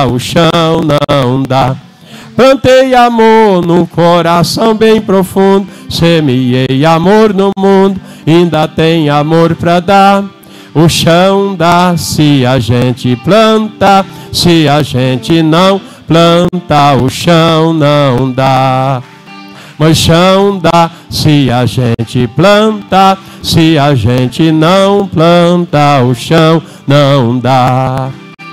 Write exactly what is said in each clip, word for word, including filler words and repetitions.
o chão não dá. Plantei amor no coração bem profundo, semeei amor no mundo, ainda tem amor pra dar. O chão dá se a gente planta, se a gente não planta, o chão não dá. Mas chão dá se a gente planta, se a gente não planta, o chão não dá.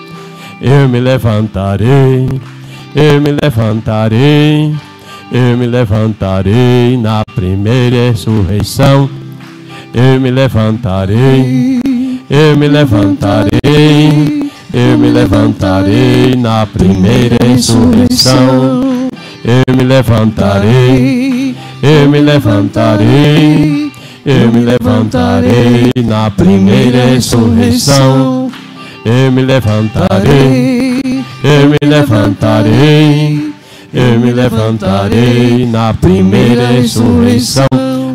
Eu me levantarei, eu me levantarei, eu me levantarei na primeira ressurreição. Eu me levantarei, eu me levantarei, eu me levantarei na primeira ressurreição. Eu me levantarei, eu me levantarei, eu me levantarei na primeira ressurreição. Eu me levantarei, eu me levantarei, eu me levantarei na primeira ressurreição.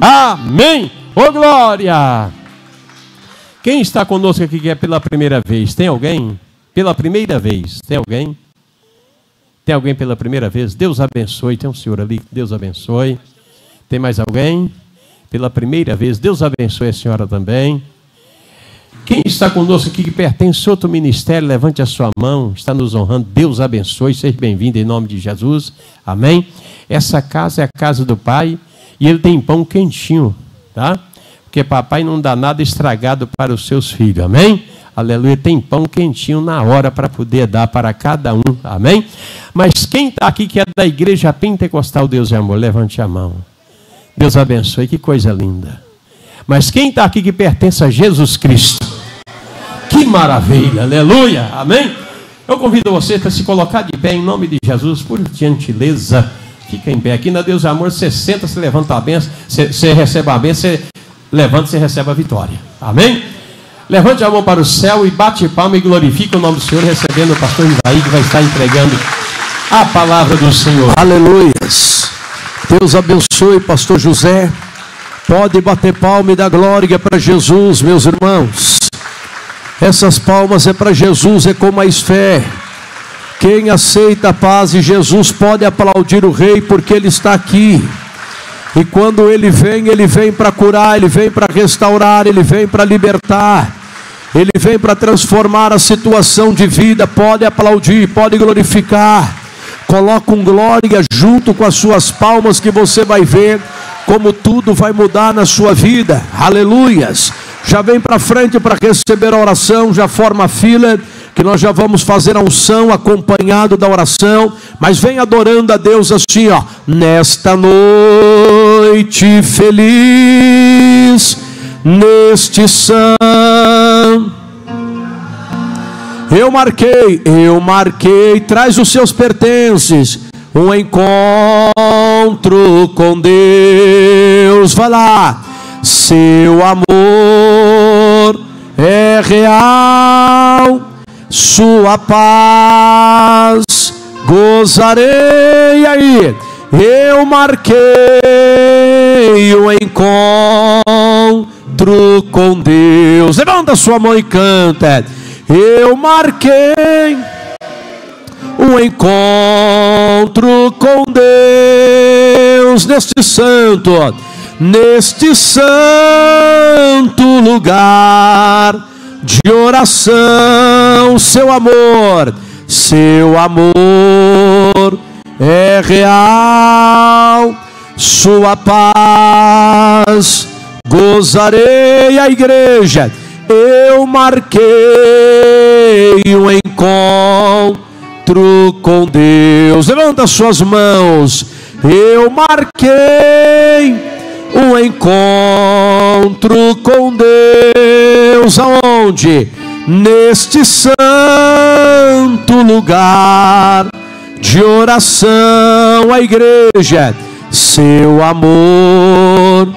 Amém! Ô glória! Quem está conosco aqui que é pela primeira vez? Tem alguém? Pela primeira vez, tem alguém? Tem alguém pela primeira vez? Deus abençoe. Tem um senhor ali, Deus abençoe. Tem mais alguém? Pela primeira vez, Deus abençoe a senhora também. Quem está conosco aqui que pertence a outro ministério, levante a sua mão, está nos honrando. Deus abençoe, seja bem-vindo em nome de Jesus. Amém? Essa casa é a casa do Pai e ele tem pão quentinho, tá? Porque papai não dá nada estragado para os seus filhos. Amém? Aleluia, tem pão quentinho na hora para poder dar para cada um, amém? Mas quem está aqui que é da igreja pentecostal Deus é Amor, levante a mão. Deus abençoe, que coisa linda. Mas quem está aqui que pertence a Jesus Cristo, que maravilha, aleluia, amém? Eu convido você para se colocar de pé em nome de Jesus, por gentileza, fica em pé. Aqui na Deus é Amor, você senta, você levanta a benção, você, você recebe a benção, você levanta e você recebe a vitória, amém? Levante a mão para o céu e bate palma e glorifica o nome do Senhor, recebendo o pastor Isaí, que vai estar entregando a palavra do Senhor. Aleluias. Deus abençoe, pastor José. Pode bater palma e dar glória para Jesus, meus irmãos. Essas palmas é para Jesus, é com mais fé. Quem aceita a paz de Jesus pode aplaudir o Rei, porque Ele está aqui. E quando Ele vem, Ele vem para curar, Ele vem para restaurar, Ele vem para libertar, Ele vem para transformar a situação de vida. Pode aplaudir, pode glorificar. Coloca um glória junto com as suas palmas, que você vai ver como tudo vai mudar na sua vida. Aleluias. Já vem para frente para receber a oração, já forma a fila, que nós já vamos fazer a unção acompanhado da oração. Mas vem adorando a Deus assim, ó. Nesta noite feliz, neste santo, eu marquei, eu marquei, traz os seus pertences, um encontro com Deus. Vai lá. Seu amor é real, sua paz gozarei. Aí, eu marquei o encontro com Deus. Levanta sua mão e canta. Eu marquei um encontro com Deus neste santo, neste santo lugar de oração. Seu amor, seu amor é real, sua paz gozarei. A igreja, eu marquei um encontro com Deus. Levanta suas mãos. Eu marquei um encontro com Deus. Aonde? Neste santo lugar de oração. A igreja, seu amor,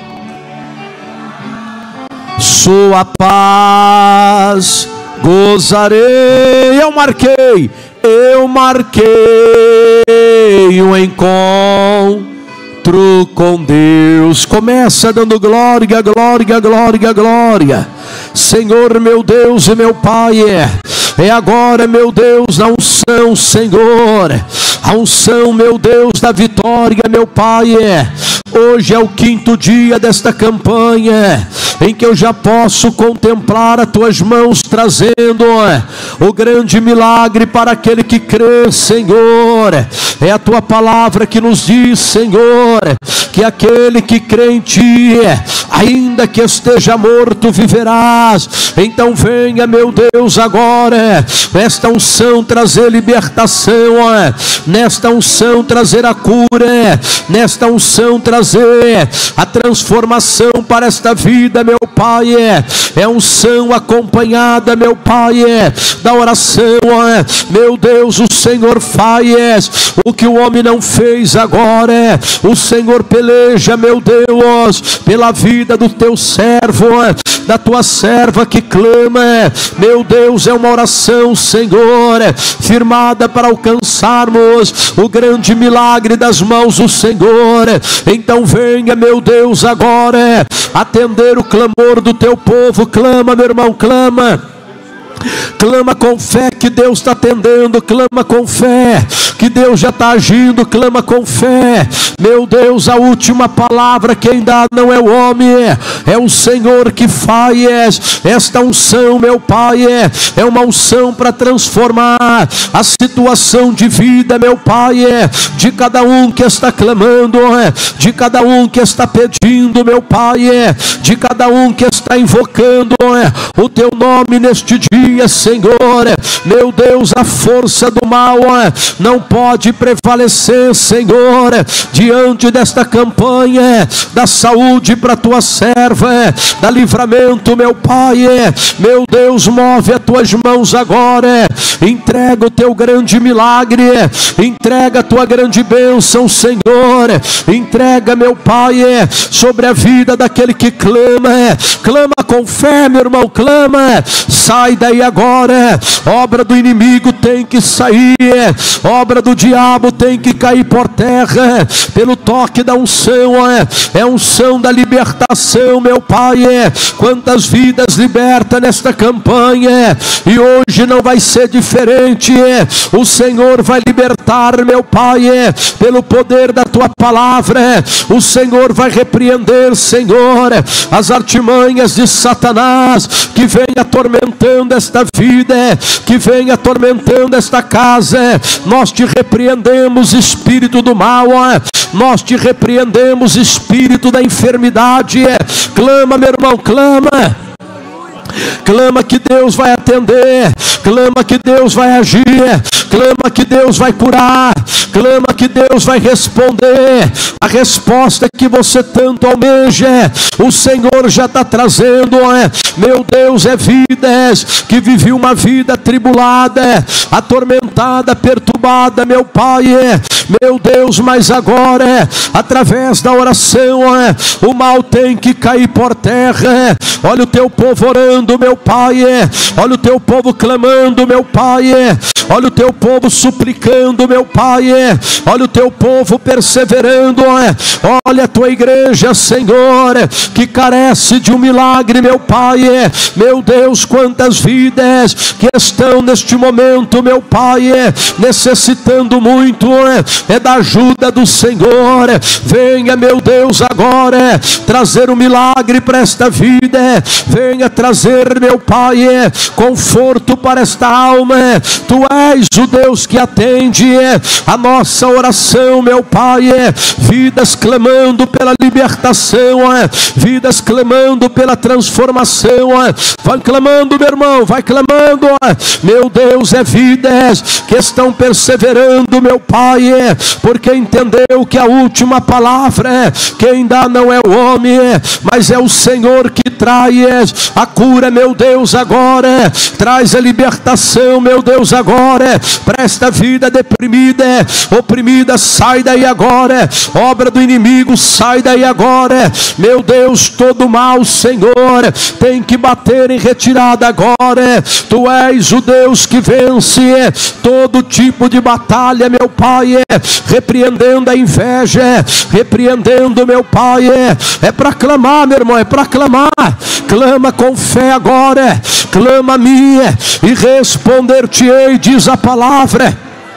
sua paz gozarei. Eu marquei, eu marquei um encontro com Deus. Começa dando glória, glória, glória, glória. Senhor, meu Deus e meu Pai, é, é agora, meu Deus, na unção unção, Senhor, a unção, meu Deus, da vitória, meu Pai. Hoje é o quinto dia desta campanha, em que eu já posso contemplar as tuas mãos trazendo o grande milagre para aquele que crê, Senhor. É a tua palavra que nos diz, Senhor, que aquele que crê em ti, ainda que esteja morto, viverás. Então venha, meu Deus, agora, nesta unção trazer libertação, nesta unção trazer a cura, nesta unção trazer a transformação para esta vida, meu Pai. É unção acompanhada, meu Pai, da oração. Meu Deus, o Senhor faz o que o homem não fez agora. O Senhor peleja, meu Deus, pela vida do teu servo, da tua serva que clama. Meu Deus, é uma oração, Senhor, firmada para alcançarmos o grande milagre das mãos do Senhor. Então venha, meu Deus, agora atender o clamor do teu povo. Clama, meu irmão, clama. Clama com fé que Deus está atendendo. Clama com fé que Deus já está agindo. Clama com fé. Meu Deus, a última palavra quem dá não é o homem, é o Senhor que faz. Esta unção, meu Pai, é uma unção para transformar a situação de vida, meu Pai, de cada um que está clamando, de cada um que está pedindo, meu Pai, de cada um que está invocando o teu nome neste dia, Senhor. Meu Deus, a força do mal não pode prevalecer, Senhor, diante desta campanha da saúde para tua serva, da livramento, meu Pai. Meu Deus, move as tuas mãos agora, entrega o teu grande milagre, entrega a tua grande bênção, Senhor. Entrega, meu Pai, sobre a vida daquele que clama. Clama com fé, meu irmão, clama. Sai daí agora. Obra do inimigo tem que sair, obra do diabo tem que cair por terra, pelo toque da unção. É unção da libertação, meu Pai. Quantas vidas liberta nesta campanha, e hoje não vai ser diferente. O Senhor vai libertar, meu Pai, pelo poder da tua palavra. O Senhor vai repreender, Senhor, as artimanhas de Satanás que vem atormentando esta vida, que vem atormentando esta casa. Nós te repreendemos, espírito do mal. Nós te repreendemos, espírito da enfermidade. Clama, meu irmão, clama. Clama que Deus vai atender. Clama que Deus vai agir. Clama que Deus vai curar. Clama que Deus vai responder. A resposta que você tanto almeja, o Senhor já está trazendo. Meu Deus, é vidas que viviam uma vida atribulada, atormentada, perturbada, meu Pai. Meu Deus, mas agora, através da oração, o mal tem que cair por terra. Olha o teu povo orando, meu Pai. Olha o teu povo clamando, meu Pai. Olha o teu povo suplicando, meu Pai. Olha o teu povo perseverando. Olha a tua igreja, Senhor, que carece de um milagre, meu Pai. Meu Deus, quantas vidas que estão neste momento, meu Pai, necessitando muito é da ajuda do Senhor. Venha, meu Deus, agora trazer um milagre para esta vida. Venha trazer, meu Pai, conforto para esta alma. Tu és o Deus que atende a nossa oração, meu Pai. Vidas clamando pela libertação, vidas clamando pela transformação. Vai clamando, meu irmão, vai clamando. Meu Deus, é vidas que estão perseverando, meu Pai, porque entendeu que a última palavra quem dá não é o homem, mas é o Senhor que traz a cura, meu Deus, agora. Traz a libertação, meu Deus, agora, para esta vida deprimida, oprimida. Sai daí agora. Obra do inimigo, sai daí agora. Meu Deus, todo mal, Senhor, tem que bater em retirada agora. Tu és o Deus que vence todo tipo de batalha, meu Pai. repreendendo a inveja, repreendendo, meu Pai, é, é para clamar, meu irmão, é para clamar. Clama com fé agora, clama a minha e responder-te-ei, diz a palavra.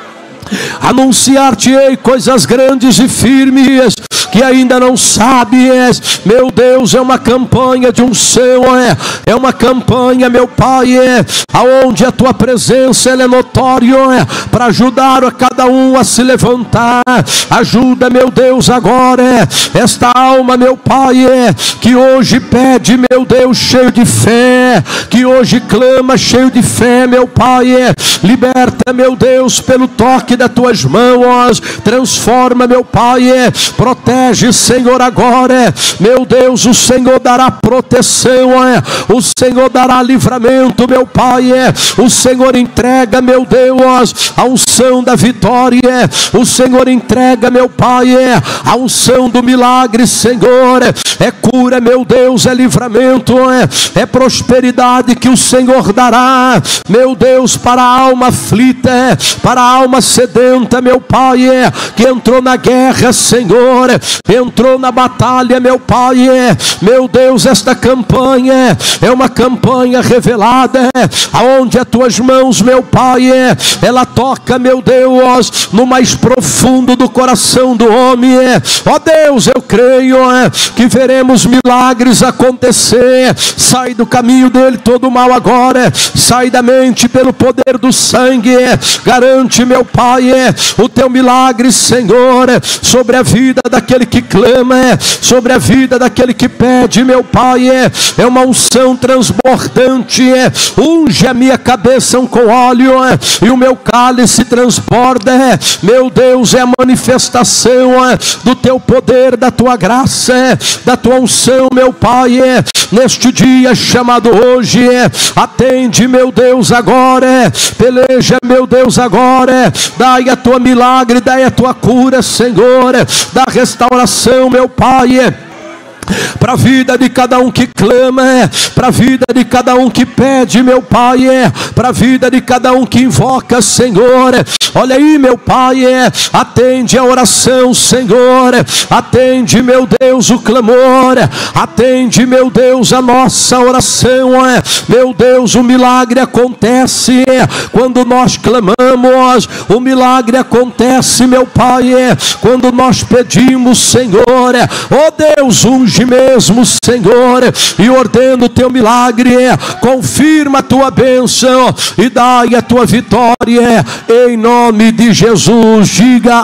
Anunciar-te-ei coisas grandes e firmes que ainda não sabes. Meu Deus, é uma campanha de unção, é, é uma campanha, meu Pai, é, aonde a tua presença ela é notória, é, para ajudar a cada um a se levantar. Ajuda, meu Deus, agora é, esta alma, meu Pai, é, que hoje pede, meu Deus, cheio de fé, que hoje clama cheio de fé, meu Pai, é, liberta, meu Deus, pelo toque das tuas mãos, transforma, meu Pai, é, protege, Senhor, agora, é, meu Deus, o Senhor dará proteção, é, o Senhor dará livramento, meu Pai, é, o Senhor entrega, meu Deus, a unção da vitória, é, o Senhor entrega, meu Pai, é, a unção do milagre, Senhor, é, é cura, meu Deus, é livramento, é, é prosperidade que o Senhor dará, meu Deus, para a alma aflita, é, para a alma sedenta, meu Pai, é, que entrou na guerra, Senhor, é, entrou na batalha, meu Pai, é, meu Deus, esta campanha é uma campanha revelada, é, aonde as tuas mãos, meu Pai, é, ela toca, meu Deus, no mais profundo do coração do homem, é, ó Deus, eu creio, é, que veremos milagres acontecer. Sai do caminho dele todo mal agora, é, sai da mente pelo poder do sangue, é, garante, meu Pai, é, o teu milagre, Senhor, é, sobre a vida daquele que clama, é, sobre a vida daquele que pede, meu Pai, é, é uma unção transbordante, é, unge a minha cabeça com óleo, é, e o meu cálice transborda, é, meu Deus, é a manifestação, é, do teu poder, da tua graça, é, da tua unção, meu Pai, é, neste dia chamado hoje, é, atende, meu Deus, agora, é, peleja, meu Deus, agora, é, dai a tua milagre, dai a tua cura, Senhor, é, dá restauração, meu Pai, é, para a vida de cada um que clama, é, para a vida de cada um que pede, meu Pai, é, para a vida de cada um que invoca, Senhor, é, olha aí, meu Pai, é, atende a oração, Senhor, é, atende, meu Deus, o clamor, é, atende, meu Deus, a nossa oração, é, meu Deus, o milagre acontece, é, quando nós clamamos, o milagre acontece, meu Pai, é, quando nós pedimos, Senhor, é, ó Deus, unge mesmo, Senhor, e ordena o teu milagre, confirma a tua bênção e dai a tua vitória, em nome de Jesus. Diga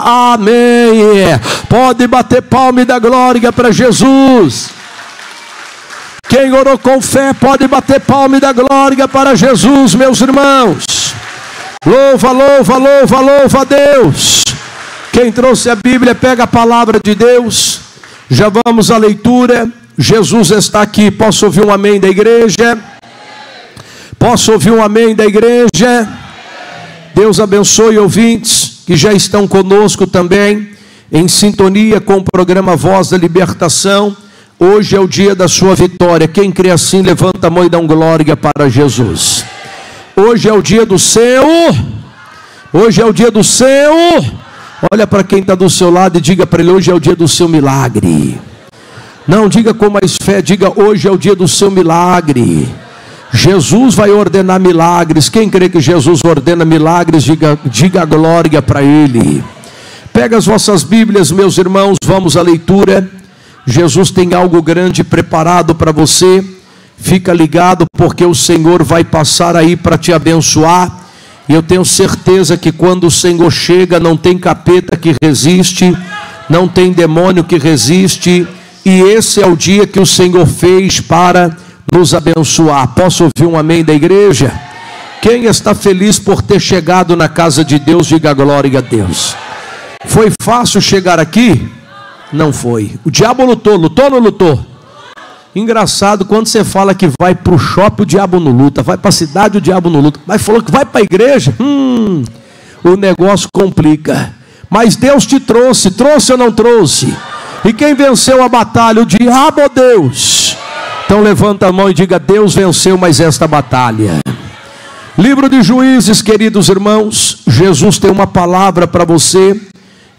amém. Pode bater palma e dar glória para Jesus. Quem orou com fé pode bater palma e dar glória para Jesus, meus irmãos. Louva, louva, louva, louva a Deus. Quem trouxe a Bíblia, pega a palavra de Deus. Já vamos à leitura. Jesus está aqui. Posso ouvir um amém da igreja? Posso ouvir um amém da igreja? Deus abençoe ouvintes que já estão conosco também, em sintonia com o programa Voz da Libertação. Hoje é o dia da sua vitória. Quem crê assim, levanta a mão e dá um glória para Jesus. Hoje é o dia do seu. Hoje é o dia do seu. Olha para quem está do seu lado e diga para ele: hoje é o dia do seu milagre. Não, diga com mais fé, diga: hoje é o dia do seu milagre. Jesus vai ordenar milagres. Quem crê que Jesus ordena milagres, diga, diga a glória para ele. Pega as vossas Bíblias, meus irmãos, vamos à leitura. Jesus tem algo grande preparado para você. Fica ligado, porque o Senhor vai passar aí para te abençoar. E eu tenho certeza que quando o Senhor chega, não tem capeta que resiste, não tem demônio que resiste. E esse é o dia que o Senhor fez para nos abençoar. Posso ouvir um amém da igreja? Quem está feliz por ter chegado na casa de Deus, diga glória a Deus. Foi fácil chegar aqui? Não foi. O diabo lutou, lutou ou não lutou? Engraçado, quando você fala que vai para o shopping, o diabo não luta. Vai para a cidade, o diabo não luta. Mas falou que vai para a igreja, hum, o negócio complica. Mas Deus te trouxe, trouxe ou não trouxe? E quem venceu a batalha? O diabo ou Deus? Então levanta a mão e diga: Deus venceu mais esta batalha. Livro de Juízes, queridos irmãos. Jesus tem uma palavra para você.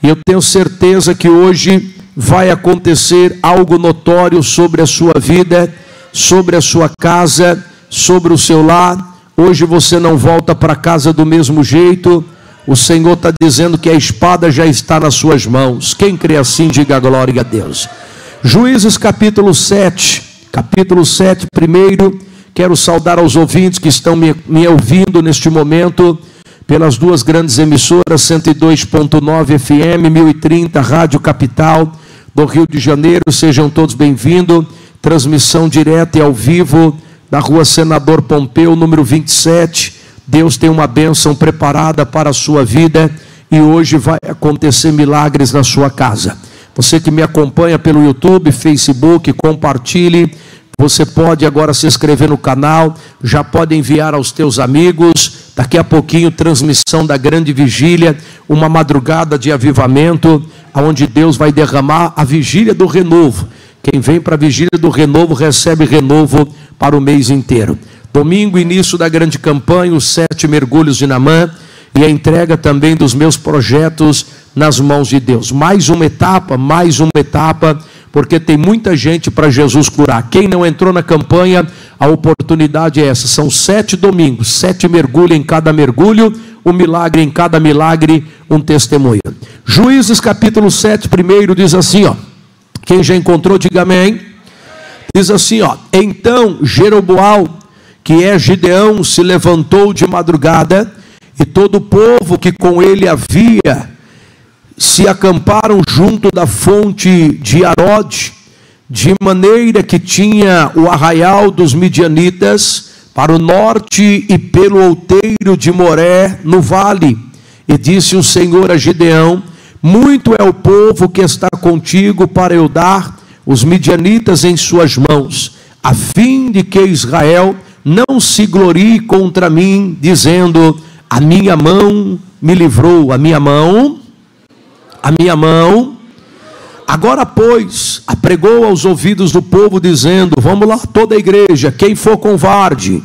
E eu tenho certeza que hoje vai acontecer algo notório sobre a sua vida, sobre a sua casa, sobre o seu lar. Hoje você não volta para casa do mesmo jeito. O Senhor está dizendo que a espada já está nas suas mãos. Quem crê assim, diga glória a Deus. Juízes capítulo sete, capítulo sete, primeiro, quero saudar aos ouvintes que estão me, me ouvindo neste momento, pelas duas grandes emissoras, cento e dois ponto nove F M, mil e trinta, Rádio Capital, do Rio de Janeiro. Sejam todos bem-vindos, transmissão direta e ao vivo, da rua Senador Pompeu, número vinte e sete, Deus tem uma bênção preparada para a sua vida, e hoje vai acontecer milagres na sua casa. Você que me acompanha pelo YouTube, Facebook, compartilhe. Você pode agora se inscrever no canal, já pode enviar aos teus amigos. Daqui a pouquinho, transmissão da grande vigília, uma madrugada de avivamento, onde Deus vai derramar a vigília do renovo. Quem vem para a vigília do renovo, recebe renovo para o mês inteiro. Domingo, início da grande campanha, os sete mergulhos de Naamã, e a entrega também dos meus projetos nas mãos de Deus. Mais uma etapa, mais uma etapa, porque tem muita gente para Jesus curar. Quem não entrou na campanha, a oportunidade é essa. São sete domingos, sete mergulhos em cada mergulho, um milagre em cada milagre, um testemunho. Juízes capítulo sete, primeiro, diz assim, ó. Quem já encontrou, diga amém. Diz assim, ó. Então Jeroboão, que é Gideão, se levantou de madrugada, e todo o povo que com ele havia se acamparam junto da fonte de Arode, de maneira que tinha o arraial dos midianitas para o norte e pelo outeiro de Moré no vale. E disse o Senhor a Gideão: muito é o povo que está contigo para eu dar os midianitas em suas mãos, a fim de que Israel não se glorie contra mim, dizendo: a minha mão me livrou, a minha mão, a minha mão. Agora, pois, apregou aos ouvidos do povo, dizendo: vamos lá, toda a igreja, quem for covarde,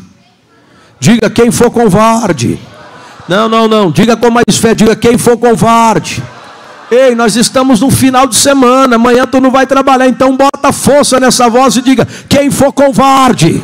diga quem for covarde. Não, não, não, diga com mais fé, diga quem for covarde. Ei, nós estamos no final de semana, amanhã tu não vai trabalhar, então bota força nessa voz e diga: quem for covarde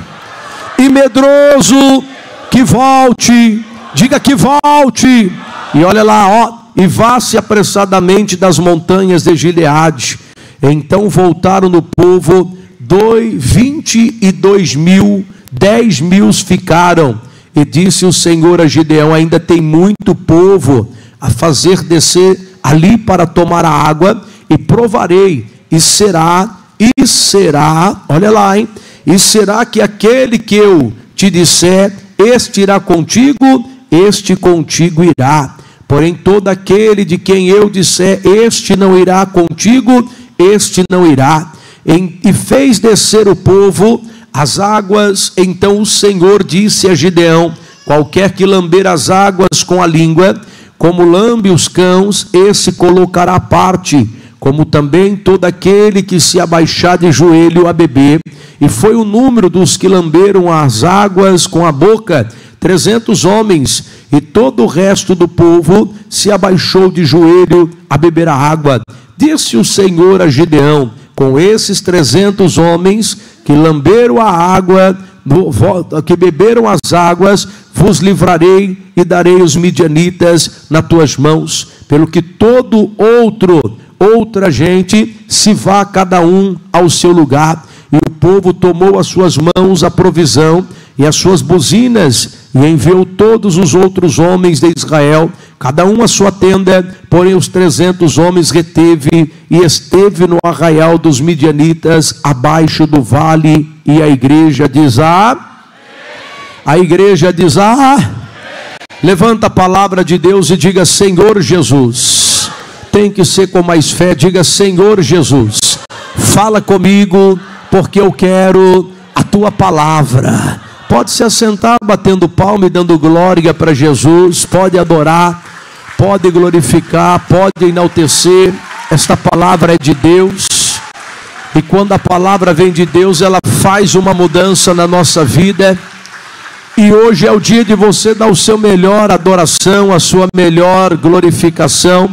e medroso, que volte. Diga que volte. E olha lá, ó, e vá-se apressadamente das montanhas de Gileade. Então voltaram no povo dois, vinte e dois mil, dez mil ficaram. E disse o Senhor a Gideão: ainda tem muito povo a fazer descer ali para tomar a água, e provarei, e será, e será, olha lá, hein? E será que aquele que eu te disser, este irá contigo, este contigo irá. Porém todo aquele de quem eu disser, este não irá contigo, este não irá. E fez descer o povo as águas. Então o Senhor disse a Gideão: qualquer que lamber as águas com a língua, como lambe os cães, esse colocará parte, como também todo aquele que se abaixar de joelho a beber. E foi o número dos que lamberam as águas com a boca, trezentos homens, e todo o resto do povo se abaixou de joelho a beber a água. Disse o Senhor a Gideão: com esses trezentos homens que lamberam a água, que beberam as águas, vos livrarei e darei os midianitas nas tuas mãos, pelo que todo outro, outra gente, se vá cada um ao seu lugar. E o povo tomou às suas mãos a provisão e as suas buzinas, e enviou todos os outros homens de Israel, cada um a sua tenda. Porém os trezentos homens reteve, e esteve no arraial dos midianitas, abaixo do vale. E a igreja diz: ah, a igreja diz: ah, levanta a palavra de Deus e diga: Senhor Jesus. Tem que ser com mais fé, diga: Senhor Jesus, fala comigo, porque eu quero a tua palavra. Pode se assentar batendo palma e dando glória para Jesus. Pode adorar, pode glorificar, pode enaltecer. Esta palavra é de Deus, e quando a palavra vem de Deus, ela faz uma mudança na nossa vida. E hoje é o dia de você dar o seu melhor adoração, a sua melhor glorificação,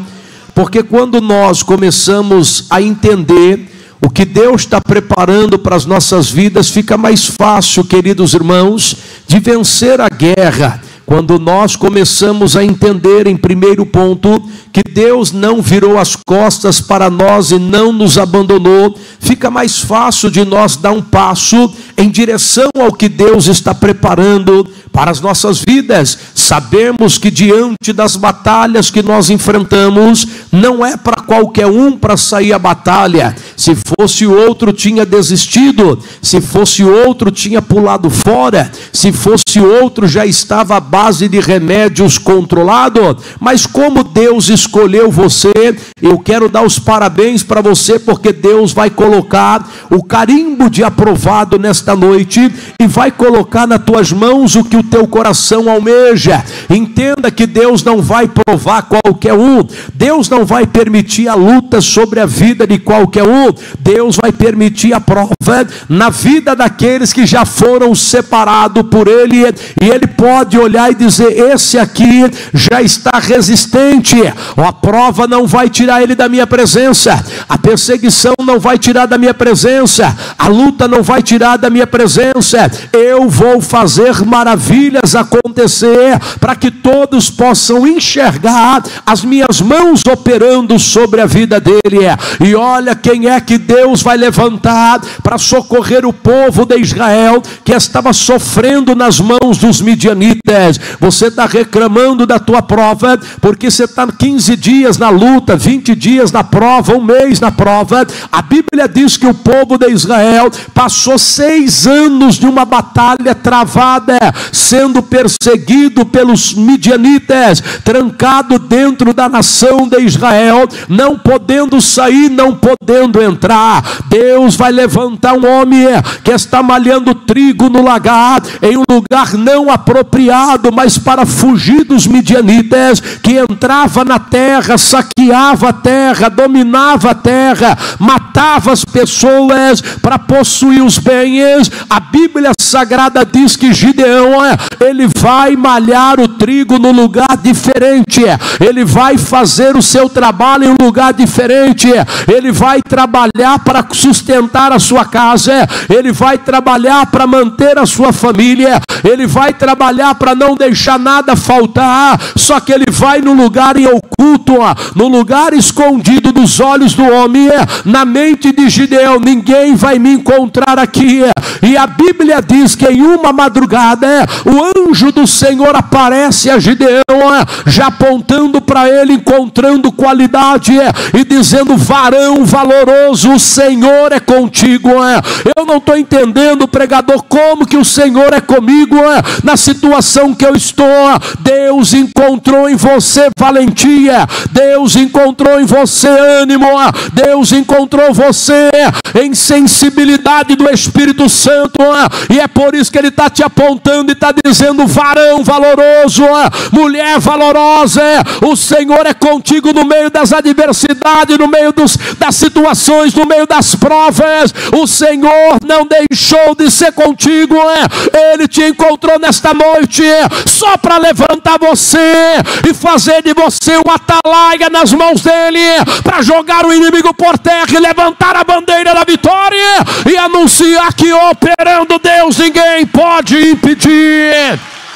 Porque quando nós começamos a entender o que Deus está preparando para as nossas vidas, fica mais fácil, queridos irmãos, de vencer a guerra. Quando nós começamos a entender, em primeiro ponto, que Deus não virou as costas para nós e não nos abandonou, fica mais fácil de nós dar um passo em direção ao que Deus está preparando para as nossas vidas. Sabemos que diante das batalhas que nós enfrentamos, não é para qualquer um para sair a batalha. Se fosse outro, tinha desistido. Se fosse outro, tinha pulado fora. Se fosse outro, já estava à base de remédios controlado. Mas como Deus escolheu você, eu quero dar os parabéns para você, porque Deus vai colocar o carimbo de aprovado nesta noite e vai colocar nas tuas mãos o que o teu coração almeja. Entenda que Deus não vai provar qualquer um. Deus não vai permitir a luta sobre a vida de qualquer um. Deus vai permitir a prova na vida daqueles que já foram separados por Ele, e Ele pode olhar e dizer: esse aqui já está resistente. A prova não vai tirar ele da minha presença, a perseguição não vai tirar da minha presença, a luta não vai tirar da minha presença. Eu vou fazer maravilhas acontecer para que todos possam enxergar as minhas mãos operando sobre a vida dele. E olha quem é que Deus vai levantar para socorrer o povo de Israel que estava sofrendo nas mãos dos midianitas. Você está reclamando da tua prova porque você está quinze dias na luta, vinte dias na prova, um mês na prova. A Bíblia diz que o povo de Israel passou seis anos de uma batalha travada, sendo perseguido pelos midianitas, trancado dentro da nação de Israel, não podendo sair, não podendo entrar. Deus vai levantar um homem que está malhando trigo no lagar, em um lugar não apropriado, mas para fugir dos midianitas, que entrava na terra, saqueava a terra, dominava a terra, matava as pessoas para possuir os bens. A Bíblia Sagrada diz que Gideão, ele vai malhar o trigo no lugar diferente, ele vai fazer o seu trabalho em um lugar diferente, ele vai trabalhar para sustentar a sua casa, ele vai trabalhar para manter a sua família, ele vai trabalhar para não deixar nada faltar. Só que ele vai no lugar em oculto, no lugar escondido dos olhos do homem, na mente de Gideão: ninguém vai me encontrar aqui. E a Bíblia diz que em uma madrugada o anjo do Senhor aparece a Gideão, já apontando para ele, encontrando qualidade e dizendo: varão valoroso, o Senhor é contigo. Eu não estou entendendo, pregador, como que o Senhor é comigo na situação que eu estou. Deus encontrou em você valentia, Deus encontrou em você ânimo, Deus encontrou você em sensibilidade do Espírito Santo, e é por isso que Ele está te apontando e está dizendo: varão valoroso, mulher valorosa, o Senhor é contigo no meio das adversidades, no meio dos, das situações, no meio das provas. O Senhor não deixou de ser contigo. Ele te encontrou nesta noite só para levantar você e fazer de você uma atalaia nas mãos dele, para jogar o inimigo por terra e levantar a bandeira da vitória e anunciar que operando Deus ninguém pode impedir.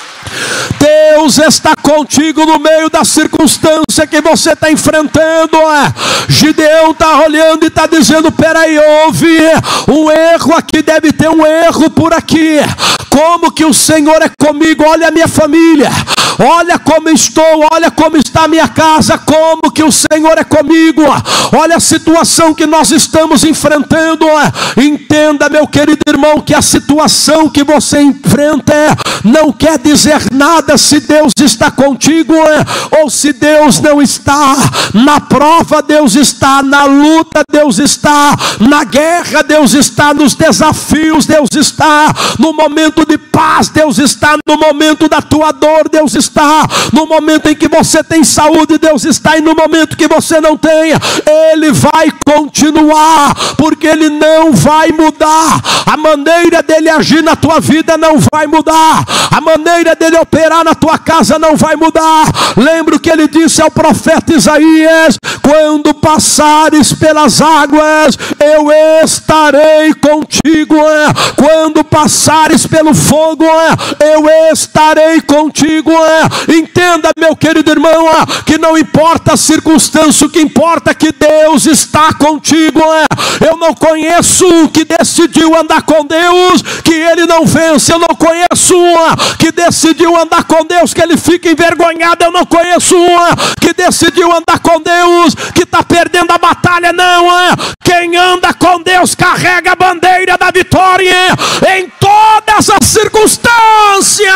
Deus está contigo no meio da circunstância que você está enfrentando. Gideão está olhando e está dizendo: peraí, houve um erro aqui, deve ter um erro por aqui. Como que o Senhor é comigo? Olha a minha família, olha como estou, olha como está a minha casa. Como que o Senhor é comigo? Olha a situação que nós estamos enfrentando. Entenda, meu querido irmão, que a situação que você enfrenta não quer dizer nada se Deus está contigo ou se Deus não está. Na prova Deus está, na luta Deus está, na guerra Deus está, nos desafios Deus está, no momento de paz Deus está, no momento da tua dor Deus está, no momento em que você tem saúde Deus está, e no momento que você não tem, Ele vai continuar, porque Ele não vai mudar. A maneira dele agir na tua vida não vai mudar, a maneira dele ele operar na tua casa não vai mudar. Lembra o que ele disse ao profeta Isaías: quando passares pelas águas, eu estarei contigo. Quando passares pelo fogo, eu estarei contigo. Entenda, meu querido irmão, que não importa a circunstância, o que importa é que Deus está contigo. Eu não conheço um que decidiu andar com Deus que ele não vence. Eu não conheço uma que decidiu andar com Deus que ele fica envergonhado. Eu não conheço uma que decidiu andar com Deus que está perdendo a batalha. Não, quem anda com Deus carrega a bandeira da vitória em todas as circunstâncias.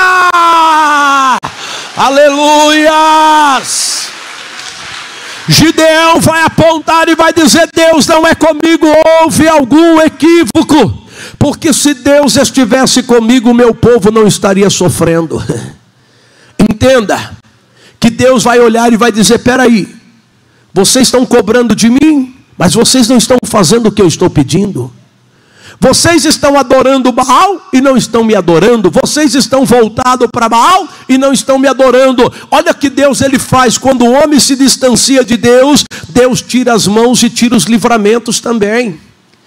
Aleluias. Gideão vai apontar e vai dizer: Deus não é comigo. Houve algum equívoco, porque se Deus estivesse comigo, o meu povo não estaria sofrendo. Entenda que Deus vai olhar e vai dizer: espera aí, vocês estão cobrando de mim, mas vocês não estão fazendo o que eu estou pedindo. Vocês estão adorando Baal e não estão me adorando. Vocês estão voltados para Baal e não estão me adorando. Olha que Deus ele faz: quando o homem se distancia de Deus, Deus tira as mãos e tira os livramentos também.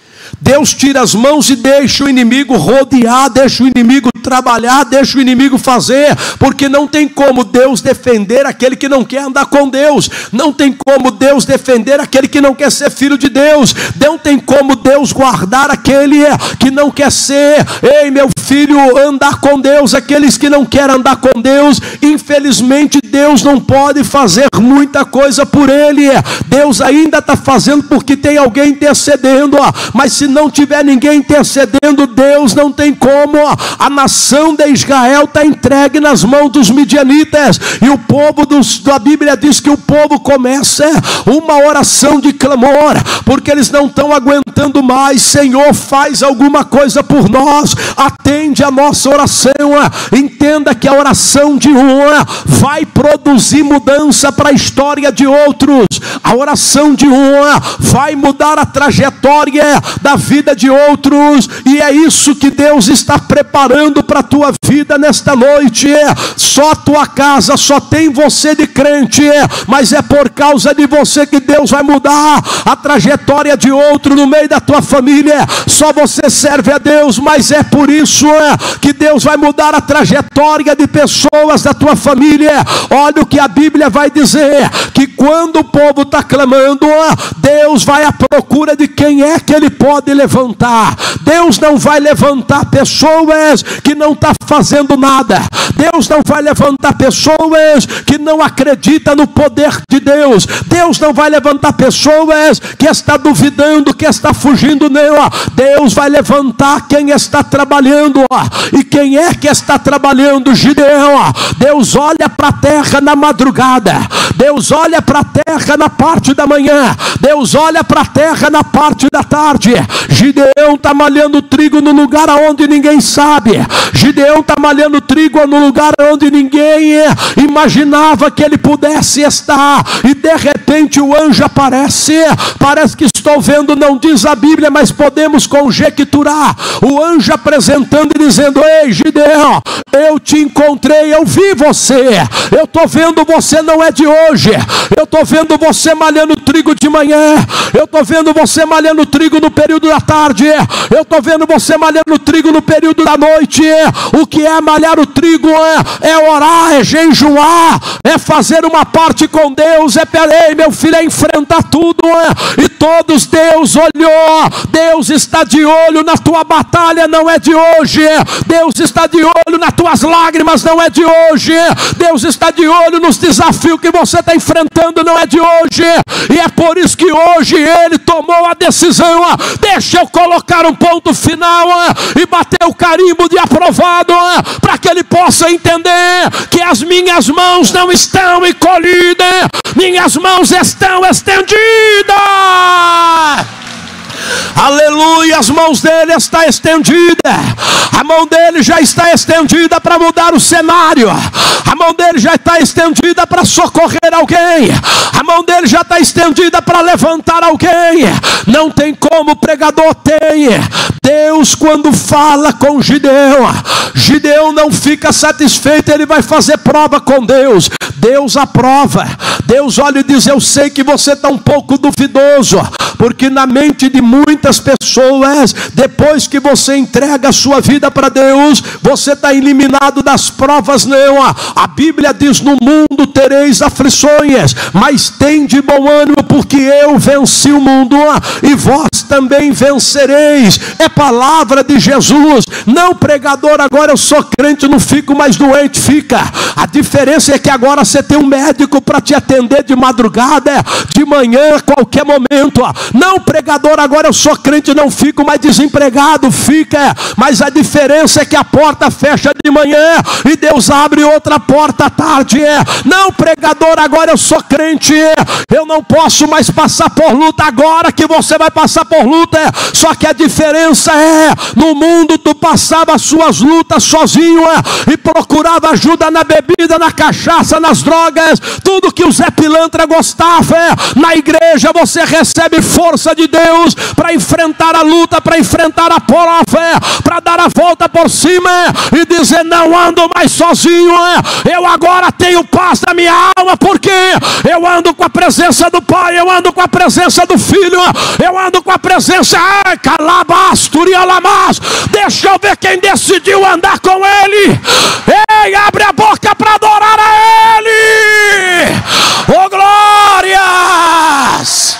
Deus tira as mãos e deixa o inimigo rodear, deixa o inimigo trabalhar, deixa o inimigo fazer, porque não tem como Deus defender aquele que não quer andar com Deus, não tem como Deus defender aquele que não quer ser filho de Deus, não tem como Deus guardar aquele que não quer ser, ei meu filho, andar com Deus. Aqueles que não querem andar com Deus, infelizmente Deus não pode fazer muita coisa por ele. Deus ainda está fazendo porque tem alguém intercedendo, mas se não tiver ninguém intercedendo, Deus não tem como. A nação de Israel está entregue nas mãos dos midianitas, e o povo dos, a Bíblia diz que o povo começa uma oração de clamor, porque eles não estão aguentando mais. Senhor, faz alguma coisa por nós, atende a nossa oração. Entenda que a oração de um vai produzir mudança para a história de outros. A oração de um vai mudar a trajetória da vida de outros, e é isso que Deus está preparando para a tua vida nesta noite. Só a tua casa só tem você de crente, mas é por causa de você que Deus vai mudar a trajetória de outro no meio da tua família. Só você serve a Deus, mas é por isso que Deus vai mudar a trajetória de pessoas da tua família. Olha o que a Bíblia vai dizer, que quando o povo está clamando, Deus vai à procura de quem é que ele pode levantar. Deus não vai levantar pessoas que não estão fazendo nada. Deus não vai levantar pessoas que não acreditam no poder de Deus. Deus não vai levantar pessoas que está duvidando, que está fugindo. Não. Deus vai levantar quem está trabalhando. E quem é que está trabalhando? Gideão. Deus olha para a terra na madrugada. Deus olha para a terra na parte da manhã. Deus olha para a terra na parte da tarde. Gideão está malhando trigo no lugar onde ninguém sabe. Gideão está malhando trigo no lugar onde ninguém imaginava que ele pudesse estar. E de repente o anjo aparece. Parece que estou vendo, não diz a Bíblia, mas podemos conjecturar. O anjo apresentando e dizendo: ei Gideão, eu te encontrei, eu vi você. Eu estou vendo você, não é de hoje. Eu estou vendo você malhando trigo de manhã. Eu estou vendo você malhando trigo no período da tarde. Eu estou vendo você malhando trigo no período da noite. O que é malhar o trigo? É, é orar, é jejuar, é fazer uma parte com Deus. É, peraí meu filho, é enfrentar tudo. É, e todos Deus olhou. Deus está de olho na tua batalha, não é de hoje. Deus está de olho nas tuas lágrimas, não é de hoje. Deus está de olho nos desafios que você está enfrentando, não é de hoje. E é por isso que hoje ele tomou a decisão: deixa eu colocar um ponto final e bater o carimbo de aprovado, para que ele possa entender que as minhas mãos não estão encolhidas, minhas mãos estão estendidas. Aleluia, as mãos dele estão estendidas. A mão dele já está estendida para mudar o cenário. A mão dele já está estendida para socorrer alguém. A mão dele já está estendida para levantar alguém. Não tem como o pregador tem. Deus, quando fala com Gideão, Gideão não fica satisfeito, ele vai fazer prova com Deus. Deus aprova. Deus olha e diz: eu sei que você está um pouco duvidoso, porque na mente de muitas pessoas, depois que você entrega a sua vida para Deus, você está eliminado das provas. Não, a Bíblia diz: no mundo tereis aflições, mas tende bom ânimo, porque eu venci o mundo, e vós também vencereis. É palavra de Jesus. Não, pregador, agora eu sou crente, não fico mais doente. Fica. A diferença é que agora você tem um médico para te atender de madrugada, de manhã, a qualquer momento. Não, pregador, agora eu sou crente, não fico mais desempregado. Fica. Mas a diferença é que a porta fecha de manhã e Deus abre outra porta à tarde. Não, pregador, agora eu sou crente, eu não posso mais passar por luta. Agora que você vai passar por luta. Só que a diferença é: no mundo tu passava as suas lutas sozinho e procurava ajuda na bebida, na cachaça, nas drogas, tudo que o Zé Pilantra gostava. Na igreja você recebe força de Deus para enfrentar a luta, para enfrentar a prova, para dar a volta por cima e dizer: não ando mais sozinho, eu agora tenho paz na minha alma, porque eu ando com a presença do Pai, eu ando com a presença do Filho, eu ando com a presença. Ai, calabasturialamas. Deixa eu ver quem decidiu andar com Ele. Ei, abre a boca para adorar a Ele. Oh, glórias!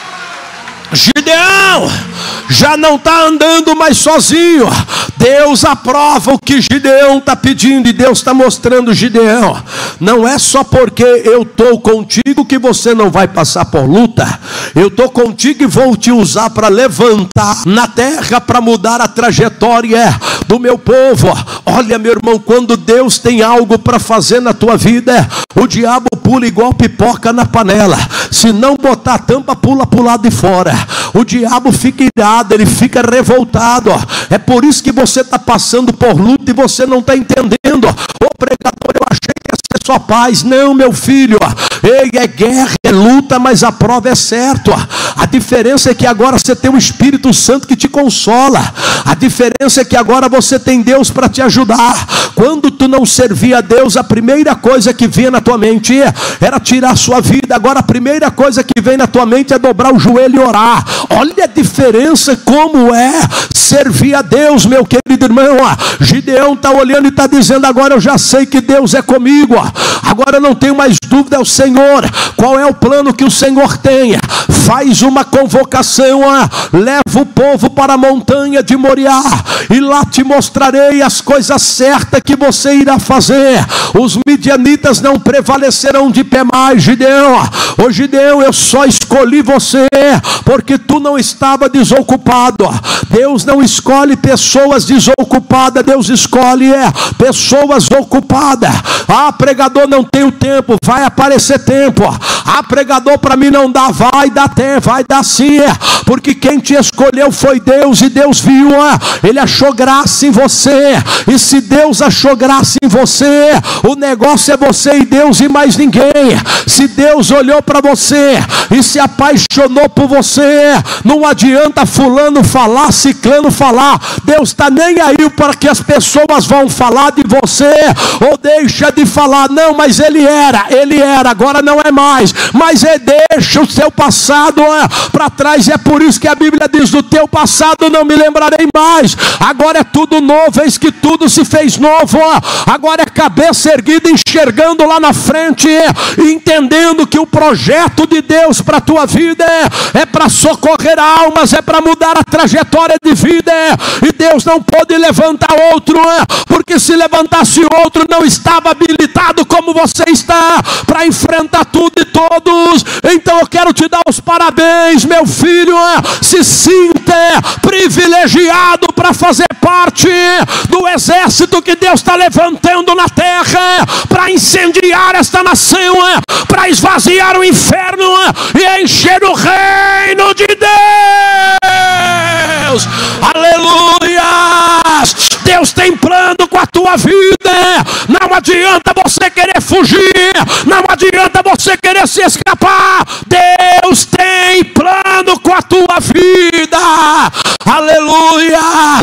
Gideão já não está andando mais sozinho. Deus aprova o que Gideão está pedindo, e Deus está mostrando: Gideão, não é só porque eu estou contigo que você não vai passar por luta. Eu estou contigo e vou te usar para levantar na terra, para mudar a trajetória do meu povo. Olha, meu irmão, quando Deus tem algo para fazer na tua vida, o diabo pula igual pipoca na panela. Se não botar a tampa, pula para o lado de fora. O diabo fica irado, ele fica revoltado. É por isso que você está passando por luta e você não está entendendo. Ô pregador, eu achei que ia ser só paz. Não, meu filho, ei, é guerra, é luta, mas a prova é certa. A diferença é que agora você tem o Espírito Santo que te consola. A diferença é que agora você tem Deus para te ajudar. Quando tu não servia a Deus, a primeira coisa que vinha na tua mente era tirar a sua vida. Agora a primeira coisa que vem na tua mente é dobrar o joelho e orar. Olha a diferença como é servir a Deus, meu querido irmão. Gideão está olhando e está dizendo: agora eu já sei que Deus é comigo, agora eu não tenho mais dúvida, é o Senhor. Qual é o plano que o Senhor tem? Faz uma convocação, leva o povo para a montanha de Moriá, e lá te mostrarei as coisas certas que você irá fazer. Os midianitas não prevalecerão de pé mais. Gideão, ô Gideão, eu só escolhi você porque tu não estava desocupado. Deus não escolhe pessoas desocupadas, Deus escolhe é, pessoas ocupadas. Ah, pregador, não tenho tempo. Vai aparecer tempo. Ah, pregador, para mim não dá. Vai dar tempo, vai dar sim, é, porque quem te escolheu foi Deus, e Deus viu, é, Ele achou graça em você. E se Deus achou graça em você, o negócio é você e Deus e mais ninguém. Se Deus olhou para você e se apaixonou por você, não adianta fulano falar, ciclano falar. Deus está nem aí para que as pessoas vão falar de você ou deixa de falar. Não, mas ele era, ele era, agora não é mais. Mas é, deixa o seu passado é, para trás. É por isso que a Bíblia diz: do teu passado não me lembrarei mais. Agora é tudo novo, eis que tudo se fez novo. Agora é cabeça erguida, enxergando lá na frente, entendendo que o projeto de Deus para a tua vida é, é para socorrer almas, é para mudar a trajetória de vida. E Deus não pode levantar outro, porque se levantasse outro, não estava habilitado como você está para enfrentar tudo e todos. Então eu quero te dar os parabéns, meu filho. Se sinta privilegiado para fazer parte do exército que Deus está levantando na terra para incendiar esta nação, para esvaziar o inferno e encher o reino de Deus. Deus. Aleluia! Deus tem plano com a tua vida. Não adianta você querer fugir, não adianta você querer se escapar. Deus tem plano com a tua vida. Aleluia!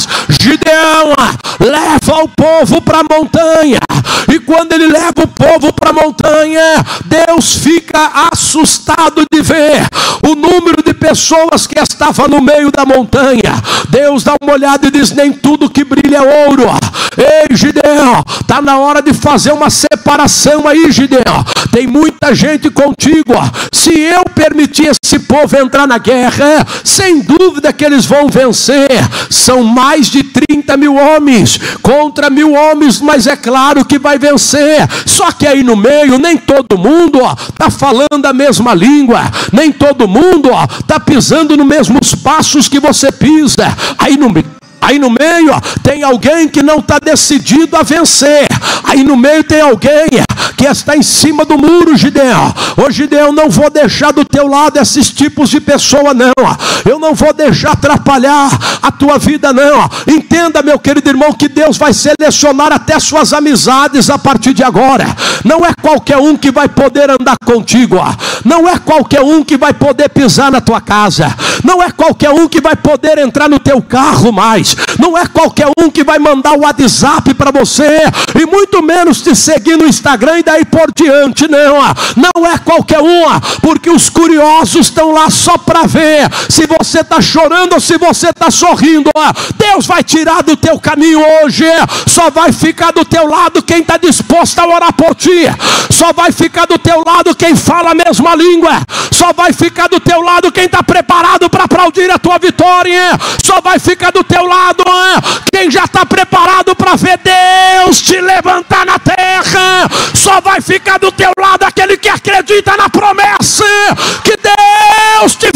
Gideão leva o povo para a montanha, e quando ele leva o povo para a montanha, Deus fica assustado de ver o número de pessoas que estava no meio da montanha. Deus dá uma olhada e diz: nem tudo que brilha é ouro. Ei, Gideão, está na hora de fazer uma separação aí, Gideão. Tem muita gente contigo. Se eu permitir esse povo entrar na guerra, sem dúvida que eles vão vencer. São mais de trinta mil homens contra mil homens, mas é claro que vai vencer. Só que aí no meio, nem todo mundo está falando a mesma língua, nem todo mundo está pisando nos mesmos passos que você pisa. Aí no meio Aí no meio tem alguém que não está decidido a vencer. Aí no meio tem alguém que está em cima do muro, Gideão. Ô Gideão, não vou deixar do teu lado esses tipos de pessoa, não. Eu não vou deixar atrapalhar a tua vida, não. Entenda, meu querido irmão, que Deus vai selecionar até suas amizades a partir de agora. Não é qualquer um que vai poder andar contigo. Não é qualquer um que vai poder pisar na tua casa. Não é qualquer um que vai poder entrar no teu carro mais. Não é qualquer um que vai mandar o WhatsApp para você, e muito menos te seguir no Instagram e daí por diante, não. Não é qualquer um, porque os curiosos estão lá só para ver se você está chorando ou se você está sorrindo. Deus vai tirar do teu caminho hoje. Só vai ficar do teu lado quem está disposto a orar por ti. Só vai ficar do teu lado quem fala a mesma língua. Só vai ficar do teu lado quem está preparado para aplaudir a tua vitória. Só vai ficar do teu lado quem já está preparado para ver Deus te levantar na terra. Só vai ficar do teu lado aquele que acredita na promessa que Deus te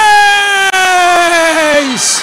fez.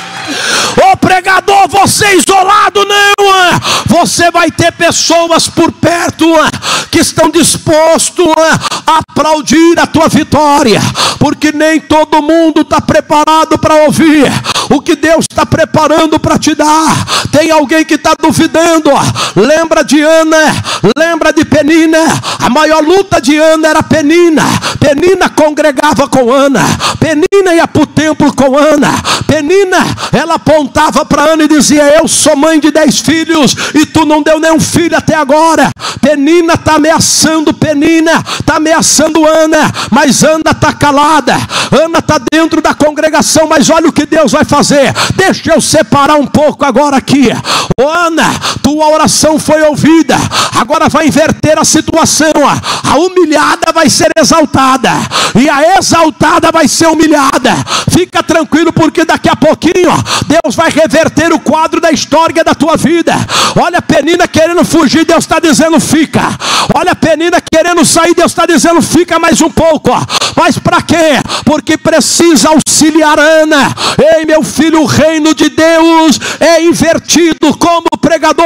Ô pregador, você isolado não. Você vai ter pessoas por perto que estão dispostos a aplaudir a tua vitória, porque nem todo mundo está preparado para ouvir o que Deus está preparando para te dar. Tem alguém que está duvidando. Lembra de Ana, lembra de Penina. A maior luta de Ana era Penina. Penina congregava com Ana, Penina ia para o templo com Ana. Penina, ela apontava para Ana e dizia: eu sou mãe de dez filhos e tu não deu nenhum filho até agora. Penina está ameaçando Penina, está ameaçando Ana, mas Ana está calada. Ana está dentro da congregação, mas olha o que Deus vai fazer. Deixa eu separar um pouco agora aqui. Ô Ana, tua oração foi ouvida, agora vai inverter a situação. A humilhada vai ser exaltada e a exaltada vai ser humilhada. Fica tranquilo, porque daqui a pouquinho Deus vai reverter o quadro da história da tua vida. Olha a Penina querendo fugir, Deus está dizendo fica. Olha a Penina querendo sair, Deus está dizendo fica mais um pouco. Mas para quê? Porque precisa auxiliar Ana. Ei meu filho, o reino de Deus é invertido. Como pregador,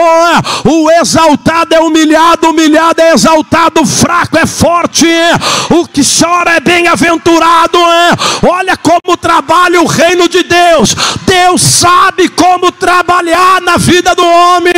o exaltado é humilhado, o humilhado é exaltado, o fraco é forte, o que chora é bem-aventurado. Olha como trabalha o reino de Deus. Deus sabe como trabalhar na vida do homem.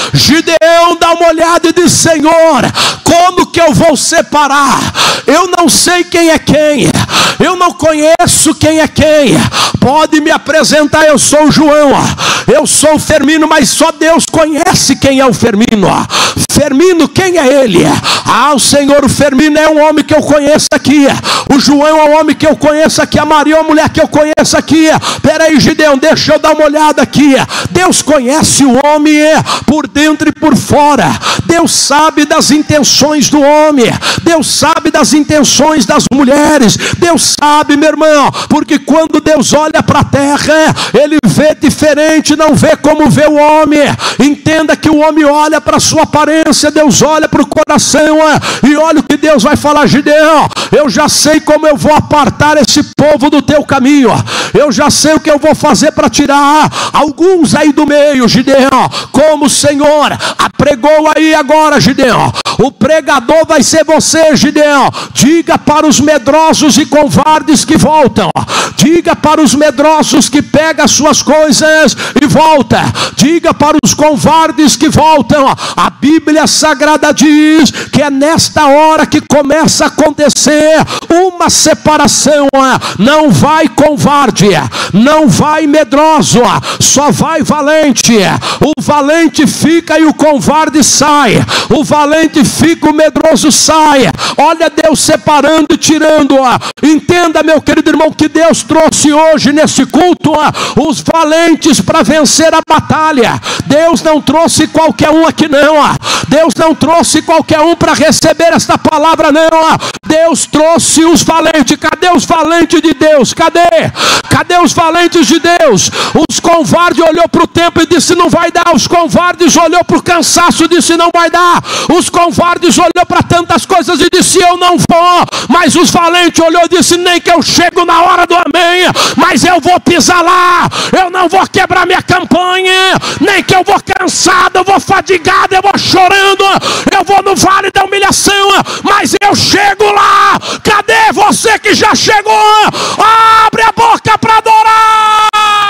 Gideão dá uma olhada e diz: Senhor, como que eu vou separar? Eu não sei quem é quem, eu não conheço quem é quem. Pode me apresentar, eu sou o João, eu sou o Firmino, mas só Deus conhece quem é o Firmino. Firmino, quem é ele? Ah, o Senhor, o Firmino é um homem que eu conheço aqui, o João é um homem que eu conheço aqui, a Maria é uma mulher que eu conheço aqui. Peraí, Gideão, deixa eu dar uma olhada aqui. Deus conhece o homem por dentro e por fora. Deus sabe das intenções do homem, Deus sabe das intenções das mulheres. Deus sabe, meu irmão, porque quando Deus olha para a terra, Ele vê diferente, não vê como vê o homem. Entenda que o homem olha para a sua aparência aparência, Deus olha para o coração, e olha o que Deus vai falar: Gideão, eu já sei como eu vou apartar esse povo do teu caminho, eu já sei o que eu vou fazer para tirar alguns aí do meio, Gideão, como o Senhor pregou aí agora, Gideão. O pregador vai ser você, Gideão. Diga para os medrosos e covardes que voltam, diga para os medrosos que pegam as suas coisas e volta, diga para os covardes que voltam. A Bíblia Sagrada diz que é nesta hora que começa a acontecer uma separação. Não vai covarde, não vai medroso, só vai valente. O valente fica e o covarde sai, o valente fica, o medroso sai. Olha Deus separando e tirando. Entenda, meu querido irmão, que Deus trouxe hoje nesse culto os valentes para vencer a batalha. Deus não trouxe qualquer um aqui não, Deus não trouxe qualquer um para receber esta palavra não, Deus trouxe os valentes. Cadê os valentes de Deus? Cadê? Cadê os valentes de Deus? Os covardes olhou para o tempo e disse: não vai dar. Os covardes olhou para o cansaço e disse: não vai dar. Os covardes olhou para tantas coisas e disse: eu não vou. Mas os valentes olhou e disse: nem que eu chego na hora do amém, mas eu vou pisar lá. Eu não vou quebrar minha campanha, nem que eu vou cansado, eu vou fadigado, eu vou chorando, eu vou no vale da humilhação, mas eu chego lá. Cadê você que já chegou? Abre a boca para adorar.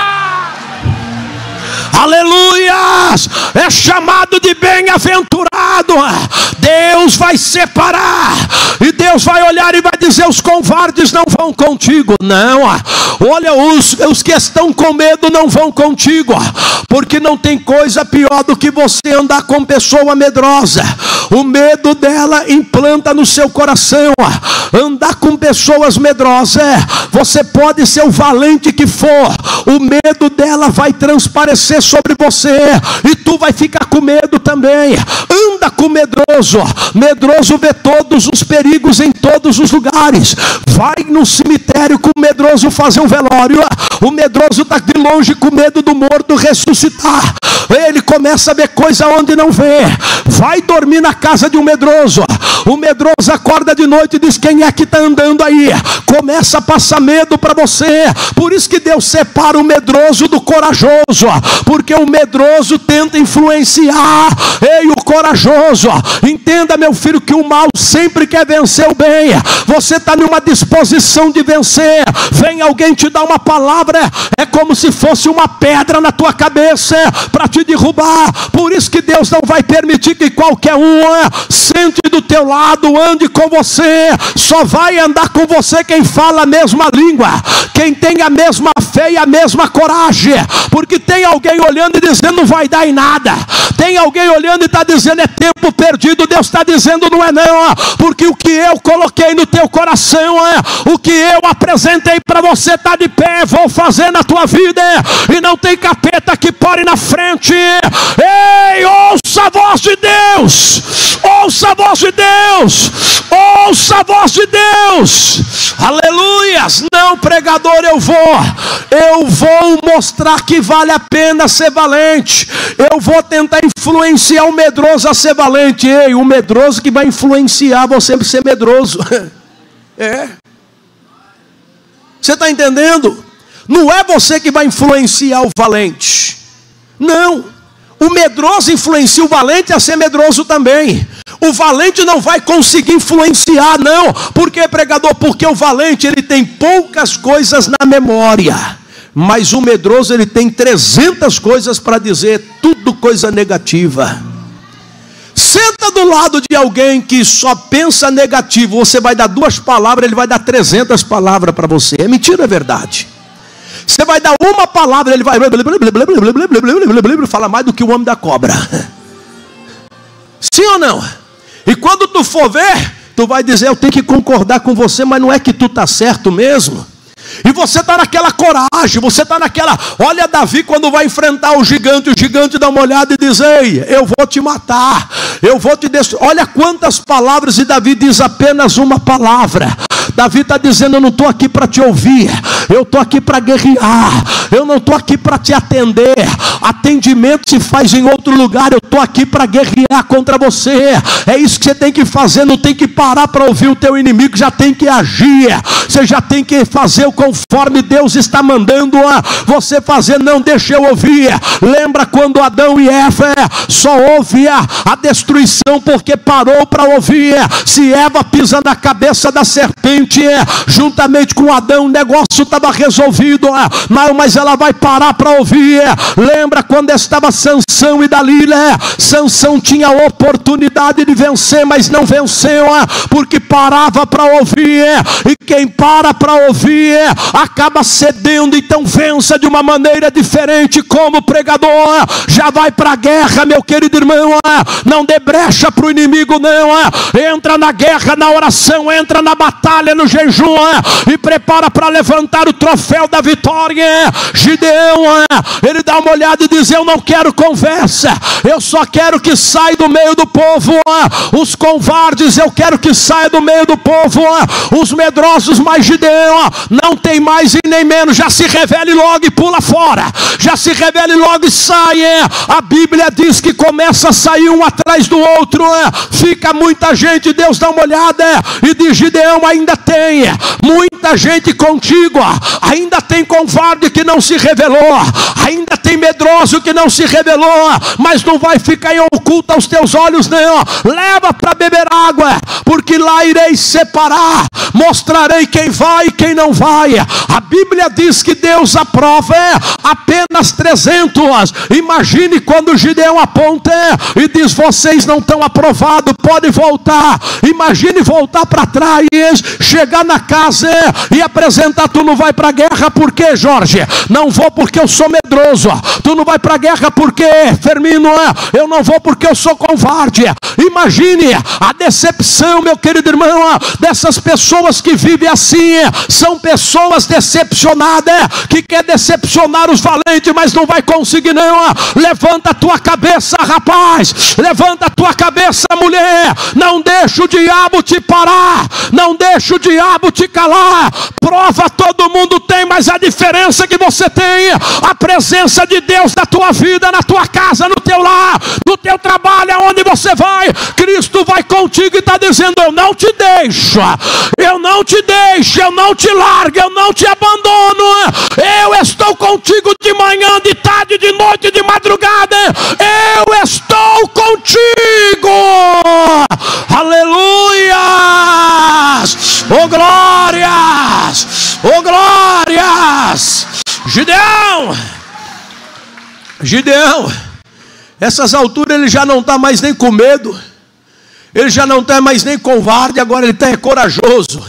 Aleluias! É chamado de bem-aventurado. Deus vai separar, e Deus vai olhar e vai dizer: os covardes não vão contigo. Não, olha, os, os que estão com medo não vão contigo, porque não tem coisa pior do que você andar com pessoa medrosa. O medo dela implanta no seu coração. Andar com pessoas medrosas, você pode ser o valente que for, o medo dela vai transparecer sobre você, e tu vai ficar com medo também. Anda com medroso. Medroso vê todos os perigos em todos os lugares. Vai no cemitério com o medroso fazer um velório. O medroso está de longe com medo do morto ressuscitar. Ele começa a ver coisa onde não vê. Vai dormir na casa de um medroso. O medroso acorda de noite e diz: quem é que está andando aí? Começa a passar medo para você. Por isso que Deus separa o medroso do corajoso, porque o medroso tenta influenciar, ei, o corajoso. Entenda, meu filho, que o mal sempre quer vencer o bem. Você está numa disposição de vencer, vem alguém te dar uma palavra, é como se fosse uma pedra na tua cabeça para te derrubar. Por isso que Deus não vai permitir que qualquer um sente do teu lado, ande com você. Só vai andar com você quem fala a mesma língua, quem tem a mesma fé e a mesma coragem. Porque tem alguém olhando e dizendo: não vai dar em nada. Tem alguém olhando e está dizendo: é tempo perdido. Deus está dizendo: não é não, porque o que eu coloquei no teu coração, o que eu apresentei para você está de pé. Vou fazer na tua vida, e não tem capeta que pare na frente. Ei, ouça a voz de Deus, ouça a voz de Deus, ouça a voz de Deus. Aleluias. Não, pregador, eu vou eu vou mostrar que vale a pena ser valente. Eu vou tentar influenciar o medroso a ser valente. Ei, o medroso que vai influenciar você a ser medroso. É. Você está entendendo? Não é você que vai influenciar o valente. Não. O medroso influencia o valente a ser medroso também. O valente não vai conseguir influenciar, não. Por que, pregador? Porque o valente, ele tem poucas coisas na memória, mas o medroso, ele tem trezentas coisas para dizer, tudo coisa negativa. Senta do lado de alguém que só pensa negativo, você vai dar duas palavras, ele vai dar trezentas palavras para você. É mentira, é verdade. Você vai dar uma palavra, ele vai fala mais do que o homem da cobra. Sim ou não? E quando tu for ver, tu vai dizer: eu tenho que concordar com você, mas não é que tu está certo mesmo. E você está naquela coragem, você está naquela... Olha Davi quando vai enfrentar o gigante, o gigante dá uma olhada e diz: ei, eu vou te matar, eu vou te destruir. Olha quantas palavras, e Davi diz apenas uma palavra. Davi está dizendo: eu não estou aqui para te ouvir, eu estou aqui para guerrear, eu não estou aqui para te atender. Atendimento se faz em outro lugar, eu estou aqui para guerrear contra você. É isso que você tem que fazer, não tem que parar para ouvir o teu inimigo, já tem que agir, você já tem que fazer o conforme Deus está mandando você fazer. Não deixa eu ouvir. Lembra quando Adão e Eva só ouvia a destruição porque parou para ouvir? Se Eva pisa na cabeça da serpente, juntamente com Adão, o negócio estava resolvido. Não, mas ela vai parar para ouvir. Lembra quando estava Sansão e Dalila? Sansão tinha a oportunidade de vencer, mas não venceu porque parava para ouvir. E quem para para ouvir acaba cedendo. Então vença de uma maneira diferente. Como pregador, já vai para a guerra, meu querido irmão. Não dê brecha para o inimigo, não. Entra na guerra, na oração, entra na batalha, no jejum, e prepara para levantar o troféu da vitória. Gideão, ele dá uma olhada e diz: eu não quero conversa, eu só quero que saia do meio do povo os covardes, eu quero que saia do meio do povo os medrosos. Mas Gideão não tem mais e nem menos, já se revele logo e pula fora, já se revele logo e sai. A Bíblia diz que começa a sair um atrás do outro, fica muita gente. Deus dá uma olhada e diz: Gideão, ainda tem muita gente contigo, ainda tem covarde que não se revelou, ainda tem medroso que não se revelou, mas não vai ficar em oculto aos teus olhos, não. Leva para beber água, porque lá irei separar, mostrarei quem vai e quem não vai. A Bíblia diz que Deus aprova apenas trezentos. Imagine quando Gideão aponta e diz: vocês não estão aprovados, podem voltar. Imagine voltar para trás, chegar na casa e apresentar: tu não vai para a guerra por quê, Jorge? Não vou porque eu sou medroso. Tu não vai para a guerra por quê, Fermino? Eu não vou porque eu sou covarde. Imagine a decepção, meu querido irmão, dessas pessoas que vivem assim. São pessoas decepcionadas, que quer decepcionar os valentes, mas não vai conseguir, não. Levanta a tua cabeça, rapaz, levanta a tua cabeça, mulher. Não deixa o diabo te parar, não deixa o diabo te calar. Prova todo mundo tem, mas a diferença que você tem, a presença de Deus na tua vida, na tua casa, no teu lar, no teu trabalho, aonde você vai, Cristo vai contigo e está dizendo: eu não te deixo, eu não te deixo, eu não te largo, eu não te abandono, eu estou contigo de manhã, de tarde, de noite, de madrugada, eu estou contigo. Aleluias, oh glórias, oh glórias. Gideão, Gideão, essas alturas ele já não está mais nem com medo, ele já não está mais nem covarde, agora ele está corajoso.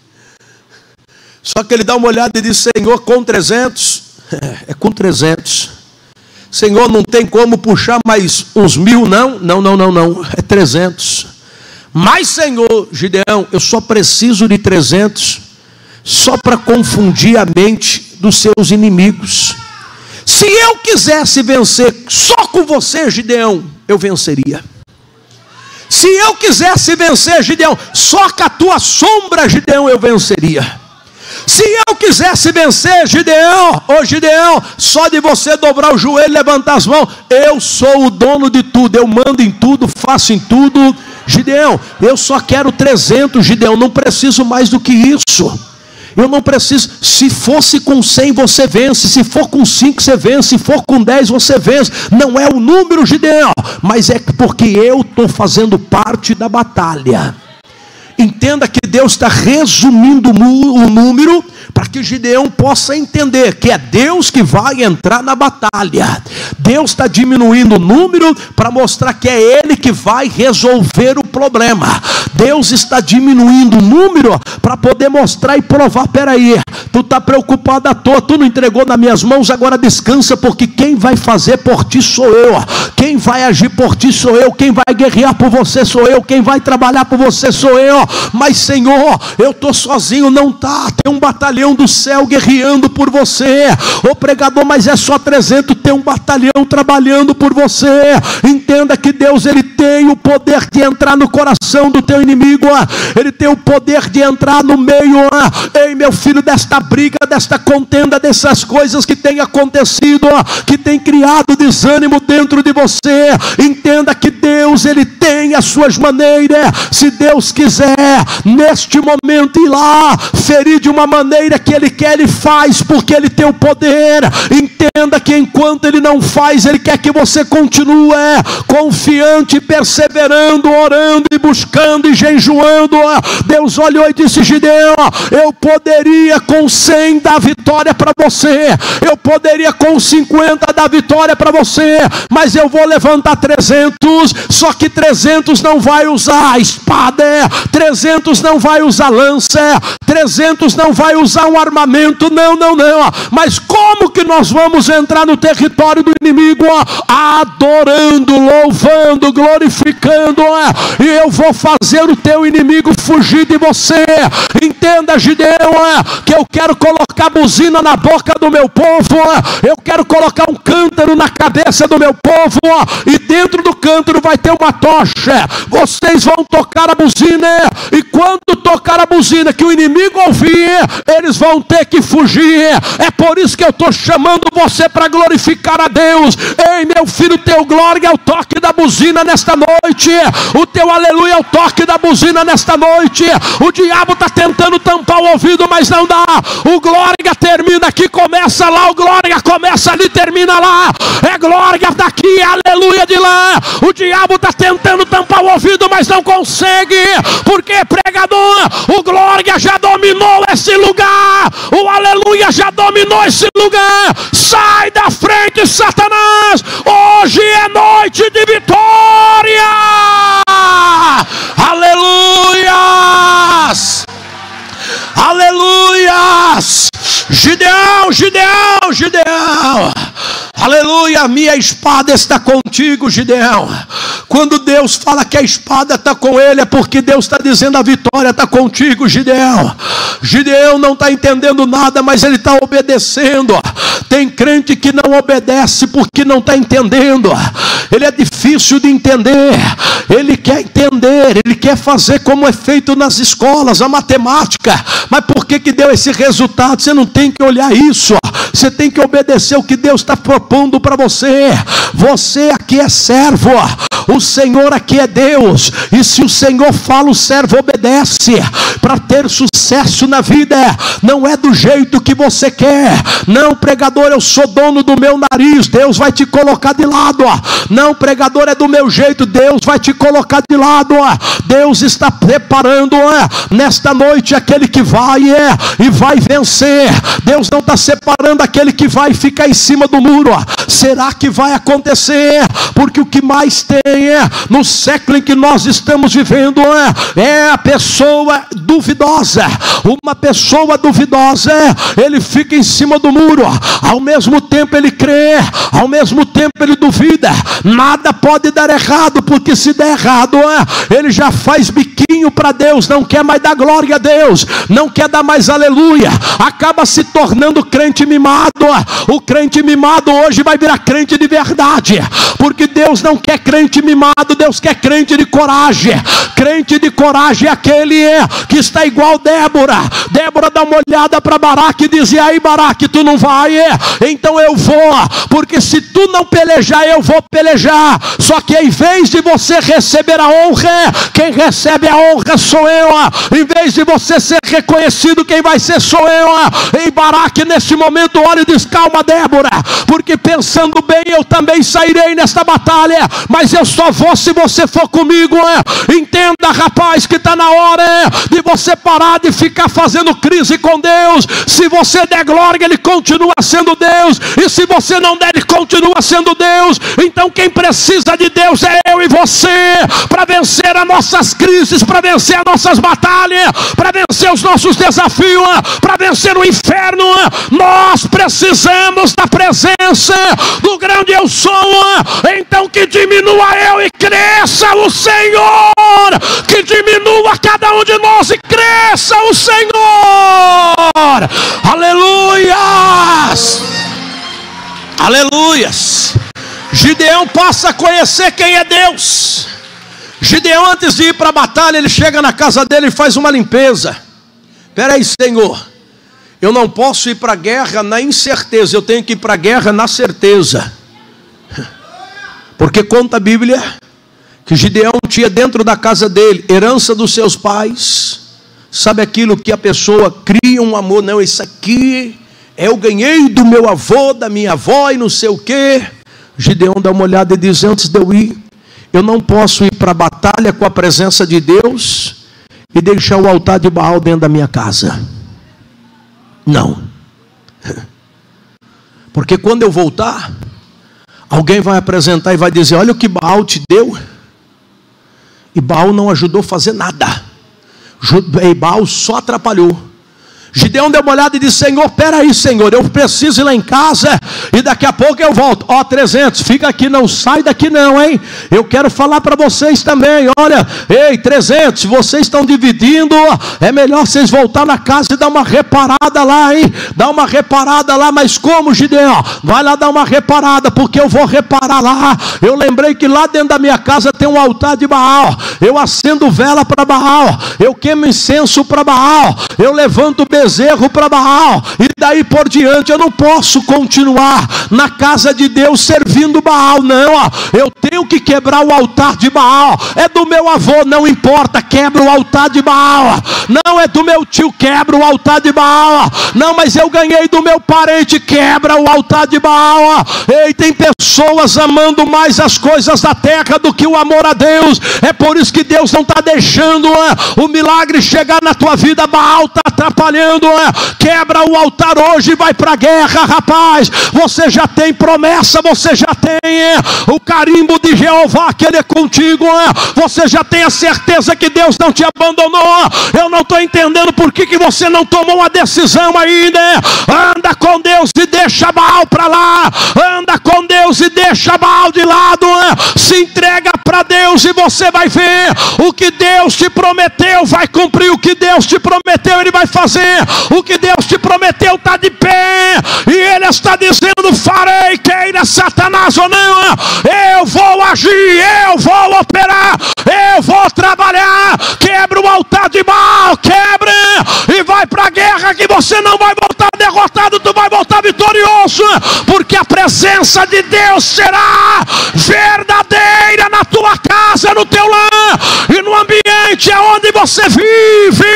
Só que ele dá uma olhada e diz: Senhor, com trezentos, é com trezentos, Senhor, não tem como puxar mais uns mil, não, não, não, não, não, é trezentos. Mas Senhor, Gideão, eu só preciso de trezentos, só para confundir a mente dos seus inimigos. Se eu quisesse vencer só com você, Gideão, eu venceria. Se eu quisesse vencer, Gideão, só com a tua sombra, Gideão, eu venceria. Se eu quisesse vencer, Gideão, ô Gideão, só de você dobrar o joelho, levantar as mãos, eu sou o dono de tudo, eu mando em tudo, faço em tudo. Gideão, eu só quero trezentos, Gideão, não preciso mais do que isso. Eu não preciso. Se fosse com cem você vence, se for com cinco você vence, se for com dez você vence. Não é o número, Gideão, mas é porque eu estou fazendo parte da batalha. Entenda que Deus está resumindo o número para que Gideão possa entender que é Deus que vai entrar na batalha. Deus está diminuindo o número para mostrar que é Ele que vai resolver o problema. Deus está diminuindo o número para poder mostrar e provar: peraí, Tu está preocupado à toa, tu não entregou nas minhas mãos, agora descansa, porque quem vai fazer por ti sou eu, quem vai agir por ti sou eu, quem vai guerrear por você sou eu, quem vai trabalhar por você sou eu. Mas Senhor, eu estou sozinho, não tá, tem um batalhão do céu guerreando por você. Ô pregador, mas é só trezentos, tem um batalhão trabalhando por você. Entenda que Deus, Ele tem o poder de entrar no coração do teu inimigo, Ele tem o poder de entrar no meio, ei meu filho, desta briga, desta contenda, dessas coisas que tem acontecido, que tem criado desânimo dentro de você. Entenda que Deus, Ele tem as suas maneiras. Se Deus quiser neste momento ir lá ferir de uma maneira que Ele quer, Ele faz, porque Ele tem o poder. Entenda que enquanto Ele não faz, Ele quer que você continue confiante, perseverando, orando e buscando e jejuando. Deus olhou e disse: Gideão, eu poderia com cem dar vitória para você, eu poderia com cinquenta dar vitória para você, mas eu vou levantar trezentos. Só que trezentos não vai usar a espada, trezentos não vai usar lança, trezentos não vai usar um armamento, não, não, não. Mas como que nós vamos entrar no território do inimigo? Adorando, louvando, glorificando, e eu vou fazer o teu inimigo fugir de você. Entenda, Gideão, que eu quero colocar buzina na boca do meu povo, eu quero colocar um cântaro na cabeça do meu povo, e dentro do cântaro vai ter uma tocha. Vocês vão tocar a buzina, e quando tocar a buzina que o inimigo ouvir, eles vão ter que fugir. É por isso que eu estou chamando você para glorificar a Deus. Ei meu filho, teu glória é o toque da buzina nesta noite, o teu aleluia é o toque da buzina nesta noite. O diabo está tentando tampar o ouvido, mas não dá. O glória termina aqui, começa lá, o glória começa ali, termina lá. É glória daqui, aleluia de lá. O diabo está tentando tampar o ouvido, mas não consegue, porque pregador, o glória já dominou esse lugar, o aleluia já dominou esse lugar. Sai da frente, Satanás, hoje é noite de vitória. Aleluias, aleluias. Gideão, Gideão, Gideão, aleluia, a minha espada está contigo, Gideão. Quando Deus fala que a espada está com ele, é porque Deus está dizendo: a vitória está contigo, Gideão. Gideão não está entendendo nada, mas ele está obedecendo. Tem crente que não obedece porque não está entendendo. Ele é difícil de entender. Ele quer entender, ele quer fazer como é feito nas escolas, a matemática. Mas por que que deu esse resultado? Você não tem que olhar isso. Você tem que obedecer o que Deus está propondo para você. Você aqui é servo, o Senhor aqui é Deus, e se o Senhor fala, o servo obedece. Para ter sucesso na vida, não é do jeito que você quer. Não, pregador, eu sou dono do meu nariz, Deus vai te colocar de lado. Não, pregador, é do meu jeito, Deus vai te colocar de lado. Deus está preparando nesta noite aquele que vai e vai vencer. Deus não está separando aquele que vai ficar em cima do muro. Será que vai acontecer? Porque o que mais tem no século em que nós estamos vivendo é a pessoa duvidosa. Uma pessoa duvidosa, ele fica em cima do muro, ao mesmo tempo ele crê, ao mesmo tempo ele duvida. Nada pode dar errado, porque se der errado, ele já faz biquinho para Deus, não quer mais dar glória a Deus, não quer dar mais aleluia, acaba se tornando crente mimado. O crente mimado hoje vai virar crente de verdade, porque Deus não quer crente mimado, Deus quer crente de coragem. Crente de coragem é aquele que está igual Débora. Débora dá uma olhada para Baraque e diz: e aí, Baraque, tu não vai? Então eu vou, porque se tu não pelejar, eu vou pelejar. Só que em vez de você receber a honra, quem recebe a honra sou eu. Em vez de você ser reconhecido, quem vai ser sou eu. Em Baraque, nesse momento, olha e diz: calma, Débora, porque pensando bem, eu também sairei nesta batalha, mas eu só vou se você for comigo. É. Entenda, rapaz, que está na hora é, de você parar de ficar fazendo crise com Deus. Se você der glória, Ele continua sendo Deus, e se você não der, Ele continua sendo Deus. Então quem precisa de Deus é eu e você, para vencer as nossas crises, para vencer as nossas batalhas, para vencer os nossos desafios, para vencer o inferno. Nós precisamos da presença do grande eu sou. Então que diminua eu e cresça o Senhor, que diminua cada um de nós e cresça o Senhor. Aleluias, aleluias. Gideão passa a conhecer quem é Deus. Gideão, antes de ir para a batalha, ele chega na casa dele e faz uma limpeza. Espera aí, Senhor, eu não posso ir para a guerra na incerteza, eu tenho que ir para a guerra na certeza. Porque conta a Bíblia que Gideão tinha dentro da casa dele herança dos seus pais. Sabe aquilo que a pessoa cria um amor? Não, isso aqui eu ganhei do meu avô, da minha avó e não sei o quê. Gideão dá uma olhada e diz: antes de eu ir, eu não posso ir para a batalha com a presença de Deus e deixar o altar de Baal dentro da minha casa. Não. Porque quando eu voltar, alguém vai apresentar e vai dizer: olha o que Baal te deu. E Baal não ajudou a fazer nada. E Baal só atrapalhou. Gideão deu uma olhada e disse: Senhor, peraí, Senhor, eu preciso ir lá em casa e daqui a pouco eu volto. Ó, trezentos, fica aqui, não sai daqui não, hein? Eu quero falar para vocês também. Olha, ei, trezentos, vocês estão dividindo, é melhor vocês voltar na casa e dar uma reparada lá, hein? Dá uma reparada lá. Mas como, Gideão? Vai lá dar uma reparada, porque eu vou reparar lá. Eu lembrei que lá dentro da minha casa tem um altar de Baal. Eu acendo vela para Baal, eu queimo incenso para Baal, eu levanto o bezerro para Baal, e daí por diante eu não posso continuar na casa de Deus servindo Baal. Não, ó, eu tenho que quebrar o altar de Baal. É do meu avô, não importa, quebra o altar de Baal. Não, é do meu tio, quebra o altar de Baal. Não, mas eu ganhei do meu parente, quebra o altar de Baal. Ei, tem pessoas amando mais as coisas da terra do que o amor a Deus. É por isso que Deus não está deixando é, o milagre chegar na tua vida. Baal está atrapalhando. Quebra o altar hoje e vai para a guerra, rapaz. Você já tem promessa, você já tem é, o carimbo de Jeová, que Ele é contigo. É. Você já tem a certeza que Deus não te abandonou. Eu não estou entendendo por que, que você não tomou uma decisão ainda. É. Anda com Deus e deixa Baal para lá. Anda com Deus e deixa Baal de lado. É. Se entrega para Deus e você vai ver o que Deus te prometeu. Vai cumprir o que Deus te prometeu, Ele vai fazer. O que Deus te prometeu está de pé, e Ele está dizendo: farei, queira Satanás ou não, eu vou agir, eu vou operar, eu vou trabalhar. Quebra o altar de Baal, quebra, e vai para a guerra, que você não vai voltar derrotado, tu vai voltar vitorioso, porque a presença de Deus será verdadeira na tua casa, no teu lar e no ambiente aonde você vive.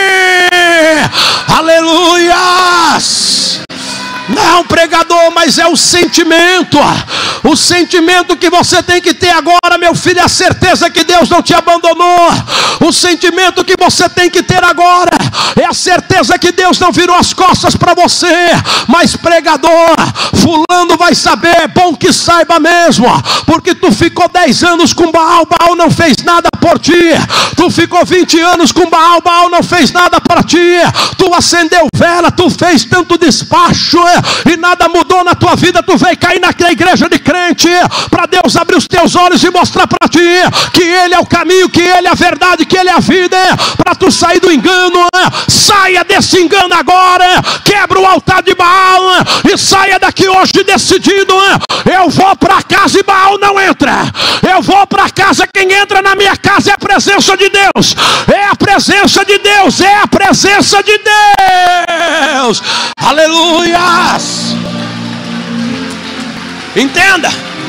Aleluias! Não, pregador, mas é o sentimento. O sentimento que você tem que ter agora, meu filho, é a certeza que Deus não te abandonou. O sentimento que você tem que ter agora é a certeza que Deus não virou as costas para você. Mas, pregador, fulano vai saber, é bom que saiba mesmo, porque tu ficou dez anos com Baal, Baal não fez nada por ti. Tu ficou vinte anos com Baal, Baal não fez nada para ti. Tu acendeu vela, tu fez tanto despacho e nada mudou na tua vida. Tu veio cair na igreja de crente para Deus abrir os teus olhos e mostrar para ti que Ele é o caminho, que Ele é a verdade, que Ele é a vida, para tu sair do engano. Saia desse engano agora, quebra o altar de Baal e saia daqui hoje decidido: eu vou para casa e Baal não entra. Eu vou para casa, quem entra na minha casa é a presença de Deus, é a presença de Deus, é a presença de Deus. Aleluia! Entenda,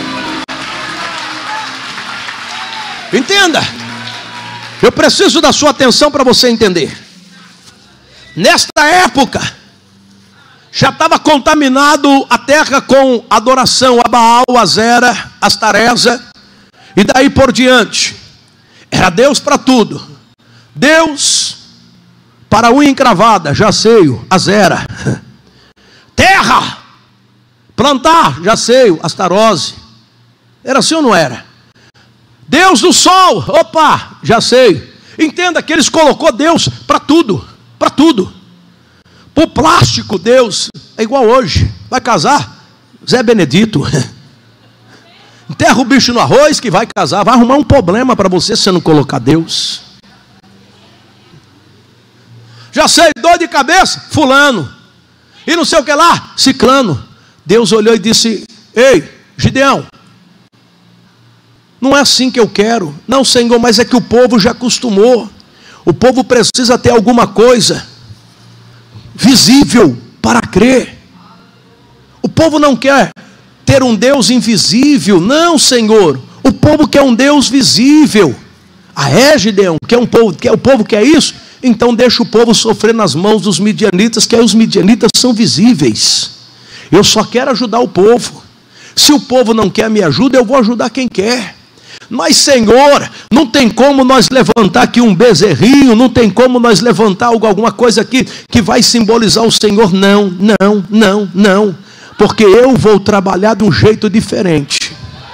entenda, eu preciso da sua atenção para você entender. Nesta época Já estava contaminado a terra com adoração a Baal, a Zera, Astareza, e daí por diante. Era Deus para tudo. Deus para a unha encravada, jaceio, Azera. Terra, plantar, jaceio, Astarose. Era assim ou não era? Deus do sol, opa, jaceio. Entenda que eles colocou Deus para tudo, para tudo. Para o plástico, Deus é igual hoje. Vai casar? Zé Benedito. Enterra o bicho no arroz que vai casar. Vai arrumar um problema para você se não colocar Deus. Já sei, dor de cabeça, fulano. E não sei o que lá, ciclano. Deus olhou e disse: ei, Gideão, não é assim que eu quero. Não, Senhor, mas é que o povo já acostumou. O povo precisa ter alguma coisa visível para crer. O povo não quer ter um Deus invisível. Não, Senhor, o povo quer um Deus visível. Ah, é, Gideão? Quer um povo, quer, o povo quer isso? Então deixa o povo sofrer nas mãos dos midianitas, que aí os midianitas são visíveis. Eu só quero ajudar o povo. Se o povo não quer me ajuda, eu vou ajudar quem quer. Mas, Senhor, não tem como nós levantar aqui um bezerrinho, não tem como nós levantar alguma coisa aqui que vai simbolizar o Senhor. Não, não, não, não. Porque eu vou trabalhar de um jeito diferente.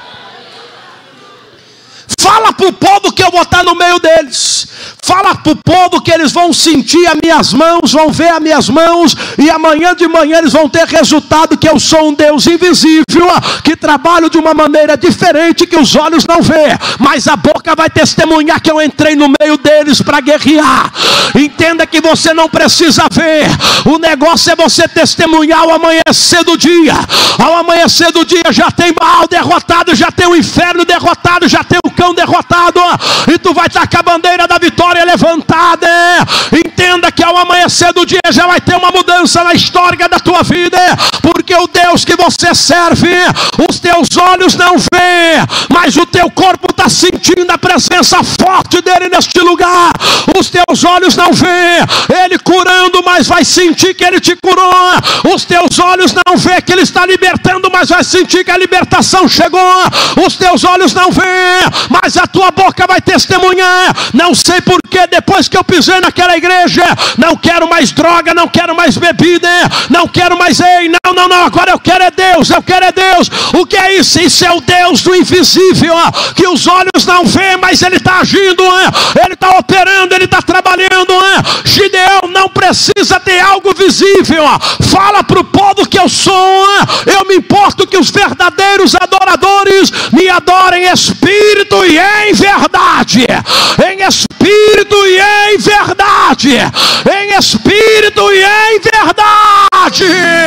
Fala para o povo que eu vou estar no meio deles. Fala para o povo que eles vão sentir as minhas mãos, vão ver as minhas mãos, e amanhã de manhã eles vão ter resultado que eu sou um Deus invisível, que trabalho de uma maneira diferente que os olhos não vê, mas a boca vai testemunhar que eu entrei no meio deles para guerrear. Entenda que você não precisa ver, o negócio é você testemunhar ao amanhecer do dia. Ao amanhecer do dia já tem Baal derrotado, já tem o inferno derrotado, já tem o cão derrotado, e tu vai estar com a bandeira da vitória levantada. Entenda que ao amanhecer do dia já vai ter uma mudança na história da tua vida, porque o Deus que você serve, os teus olhos não veem, mas o teu corpo está sentindo a presença forte dele neste lugar. Os teus olhos não veem ele curando, mas vai sentir que ele te curou. Os teus olhos não veem que ele está libertando, mas vai sentir que a libertação chegou. Os teus olhos não veem, mas a tua boca vai testemunhar. Não sei porque depois que eu pisei naquela igreja, não quero mais droga, não quero mais bebida, não quero mais, ei, não, não, não, agora eu quero é Deus, eu quero é Deus. O que é isso? Isso é o Deus do invisível, que os olhos não veem, mas ele está agindo, ele está operando, ele está trabalhando. Gideão não precisa ter algo visível. Fala para o povo que eu sou. Eu me importo que os verdadeiros adoradores me adorem em espírito e em verdade. Em espírito e em verdade. Em espírito e em verdade.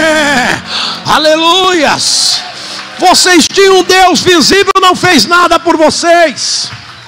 Aleluias. Vocês tinham um Deus visível, não fez nada por vocês.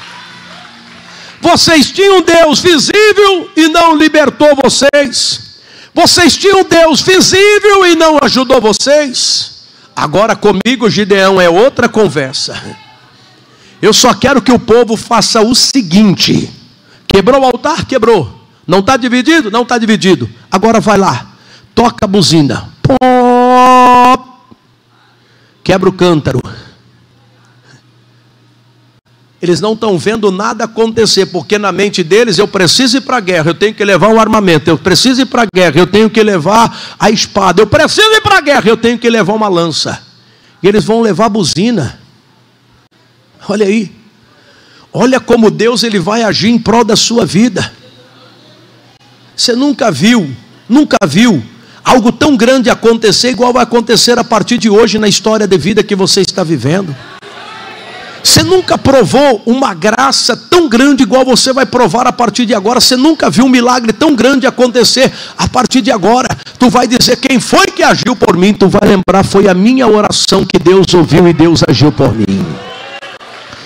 Vocês tinham um Deus visível e não libertou vocês. Vocês tinham um Deus visível e não ajudou vocês. Agora comigo, Gideão, é outra conversa. Eu só quero que o povo faça o seguinte: quebrou o altar? Quebrou. Não está dividido? Não está dividido. Agora vai lá, toca a buzina, pop, quebra o cântaro. Eles não estão vendo nada acontecer, porque na mente deles, eu preciso ir para a guerra, eu tenho que levar o armamento, eu preciso ir para a guerra, eu tenho que levar a espada, eu preciso ir para a guerra, eu tenho que levar uma lança. E eles vão levar a buzina. Olha aí, olha como Deus ele vai agir em prol da sua vida. Você nunca viu, nunca viu algo tão grande acontecer igual vai acontecer a partir de hoje na história de vida que você está vivendo. Você nunca provou uma graça tão grande igual você vai provar a partir de agora. Você nunca viu um milagre tão grande acontecer a partir de agora. Tu vai dizer: quem foi que agiu por mim? Tu vai lembrar: foi a minha oração que Deus ouviu e Deus agiu por mim.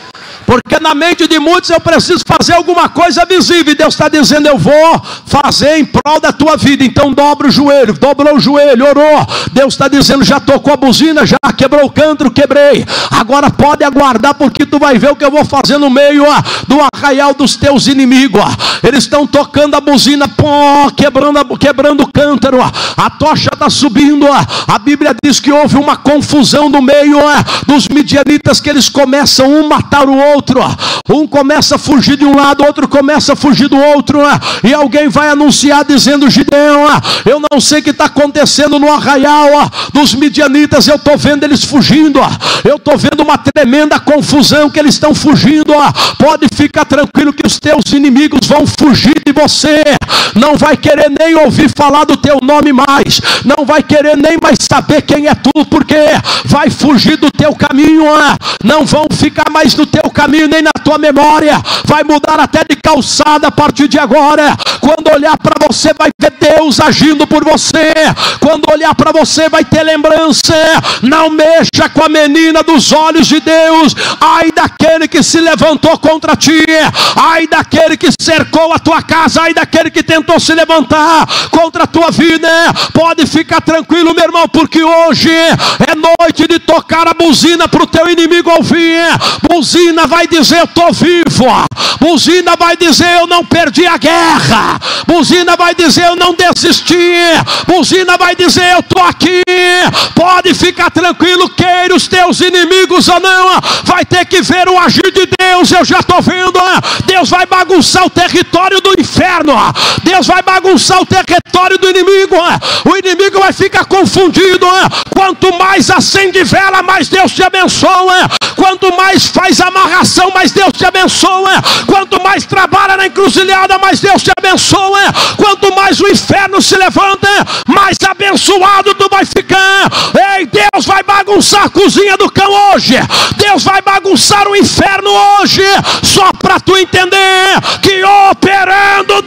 Porque na mente de muitos eu preciso fazer alguma coisa visível, e Deus está dizendo: eu vou fazer em prol da tua vida. Então dobra o joelho, dobrou o joelho, orou. Deus está dizendo: já tocou a buzina, já quebrou o cântaro, quebrei. Agora pode aguardar, porque tu vai ver o que eu vou fazer no meio ó, do arraial dos teus inimigos. Ó. Eles estão tocando a buzina, pô, quebrando, quebrando o cântaro. Ó. A tocha está subindo. Ó. A Bíblia diz que houve uma confusão no meio ó, dos midianitas, que eles começam um matar o outro. Ó. Um começa a fugir de um lado, outro começa a fugir do outro. Ó. E alguém vai anunciar dizendo: Gideão, ó, eu não sei o que está acontecendo no arraial ó, dos midianitas. Eu estou vendo eles fugindo. Ó. Eu estou vendo uma tremenda confusão, que eles estão fugindo. Ó. Pode ficar tranquilo que os teus inimigos vão fugir de você. Não vai querer nem ouvir falar do teu nome mais. Não vai querer nem mais saber quem é tu, porque vai fugir do teu caminho. Ó. Não vão ficar mais no teu caminho, nem na tua memória. Vai mudar até de calçada a partir de agora. Quando olhar para você, vai ver Deus agindo por você. Quando olhar para você, vai ter lembrança. Não mexa com a menina dos olhos de Deus. Ai daquele que se levantou contra ti. Ai daquele que cercou a tua casa. Ai daquele que tentou se levantar contra a tua vida. Pode ficar tranquilo, meu irmão, porque hoje é noite de tocar a buzina para o teu inimigo ouvir. Buzina vai dizer: eu estou vivo. Buzina vai dizer: eu não perdi a guerra. Buzina vai dizer: eu não desisti. Buzina vai dizer: eu estou aqui. Pode ficar tranquilo, queira os teus inimigos ou não, vai ter que ver o agir de Deus. Eu já estou vendo. Deus vai bagunçar o território do inferno. Deus vai bagunçar o território do inimigo. O inimigo vai ficar confundido. Quanto mais acende vela, mais Deus te abençoa. Quanto mais faz amarração, mais Deus te abençoa. Quanto mais trabalha na encruzilhada, mais Deus te abençoa. Quanto mais o inferno se levanta, mais abençoado tu vai ficar. Ei, Deus vai bagunçar a cozinha do cão hoje. Deus vai bagunçar o inferno hoje. Só para tu entender que operando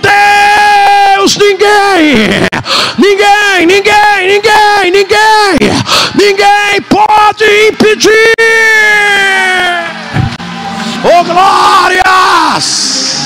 Deus, ninguém, ninguém, ninguém, ninguém, ninguém, ninguém pode impedir. Oh glórias!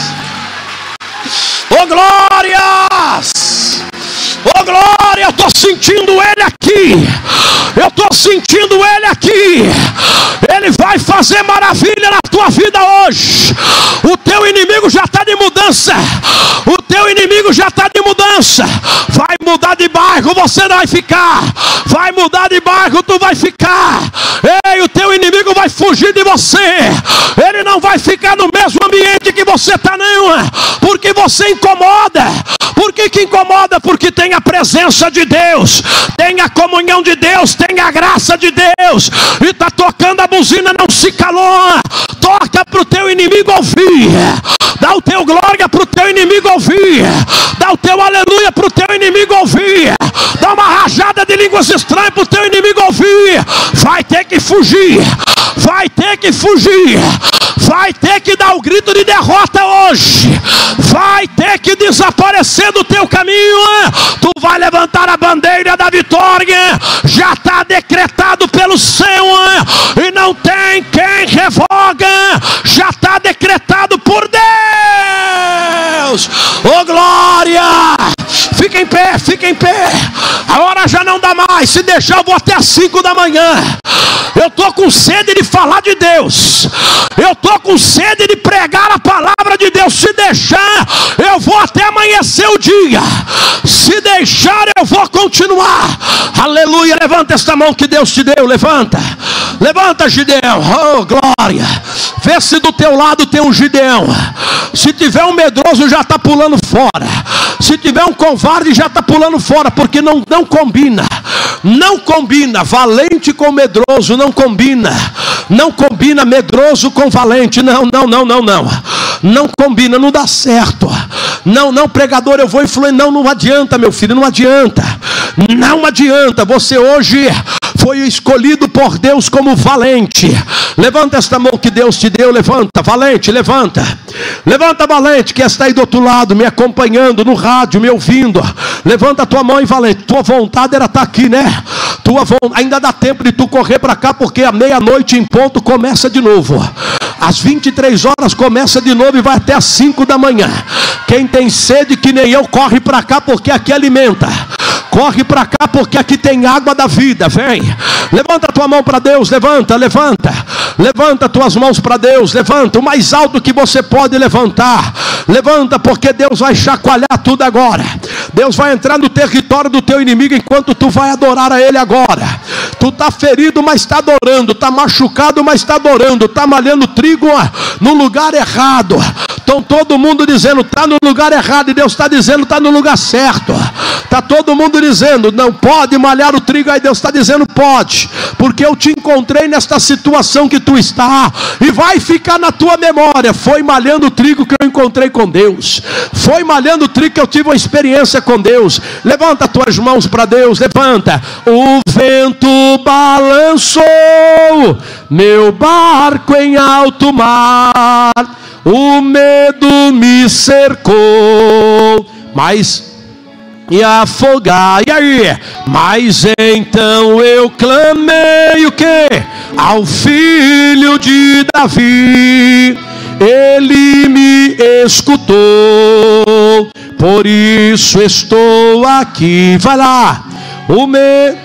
Oh glórias! Oh glória, eu estou sentindo ele aqui. Eu estou sentindo ele aqui. Ele vai fazer maravilha na tua vida hoje. O teu inimigo já está de mudança. O teu inimigo já está de mudança. Vai mudar de bairro, você não vai ficar. Vai mudar de bairro, tu vai ficar. Ei, o teu inimigo vai fugir de você. Ele não vai ficar no mesmo ambiente que você está, não. Porque você incomoda. Por que que incomoda? Porque tem a presença de Deus, tem a comunhão de Deus, tem a graça de Deus. E está tocando a buzina, não se calou. Toca para o teu inimigo ouvir. Dá o teu glória para o teu inimigo ouvir. Dá o teu aleluia para o teu inimigo ouvir. Dá uma rajada de línguas estranhas para o teu inimigo ouvir. Vai ter que fugir. Vai ter que fugir. Vai ter que dar o grito de derrota hoje. Vai ter que desaparecer do teu caminho. Tu vai levantar a bandeira da vitória. Já está decretado pelo céu. E não tem quem revoga. Já está decretado por Deus. Oh glória! Fica em pé, fica em pé. A hora já não dá mais. Se deixar eu vou até as cinco da manhã. Eu estou com sede de falar de Deus. Eu estou com sede de pregar a palavra de Deus. Se deixar, eu vou até amanhecer o dia. Se deixar, eu vou continuar. Aleluia, levanta esta mão que Deus te deu. Levanta, levanta, Gideão. Oh glória. Vê se do teu lado tem um Gideão. Se tiver um medroso, já está pulando fora. Se tiver um covarde, já está pulando fora. Porque não, não combina. Não combina valente com medroso. Não combina. Não combina medroso com valente. Não, não, não, não, não. Não combina, não dá certo. Não, não, pregador, eu vou influir. Não, não adianta, meu filho, não adianta. Não adianta. Você hoje foi escolhido por Deus como valente. Levanta esta mão que Deus te deu. Levanta, valente, levanta. Levanta, valente, que está aí do outro lado, me acompanhando no rádio, me ouvindo. Levanta a tua mão e valente. Tua vontade era estar aqui, né? tua ainda dá tempo de tu correr para cá, porque a meia-noite em ponto começa de novo. Às vinte e três horas começa de novo e vai até às cinco da manhã. Quem tem sede que nem eu, corre para cá, porque aqui alimenta. Corre para cá, porque aqui tem água da vida. Vem, levanta a tua mão para Deus. Levanta, levanta. Levanta tuas mãos para Deus. Levanta o mais alto que você pode levantar. Levanta, porque Deus vai chacoalhar tudo agora. Deus vai entrar no território do teu inimigo enquanto tu vai adorar a Ele agora. Tu está ferido, mas está adorando. Está machucado, mas está adorando. Está malhando trigo no lugar errado. Então todo mundo dizendo está no lugar errado, e Deus está dizendo está no lugar certo. Está todo mundo dizendo não pode malhar o trigo, aí Deus está dizendo pode, porque eu te encontrei nesta situação que tu está, e vai ficar na tua memória. Foi malhando o trigo que eu encontrei com Deus. Foi malhando o trigo que eu tive uma experiência com Deus. Levanta tuas mãos para Deus. Levanta. O vento balançou meu barco em alto mar, o medo me cercou, mas e afogar, e aí? Mas então eu clamei o quê? Ao filho de Davi, ele me escutou, por isso estou aqui. Vai lá. O medo,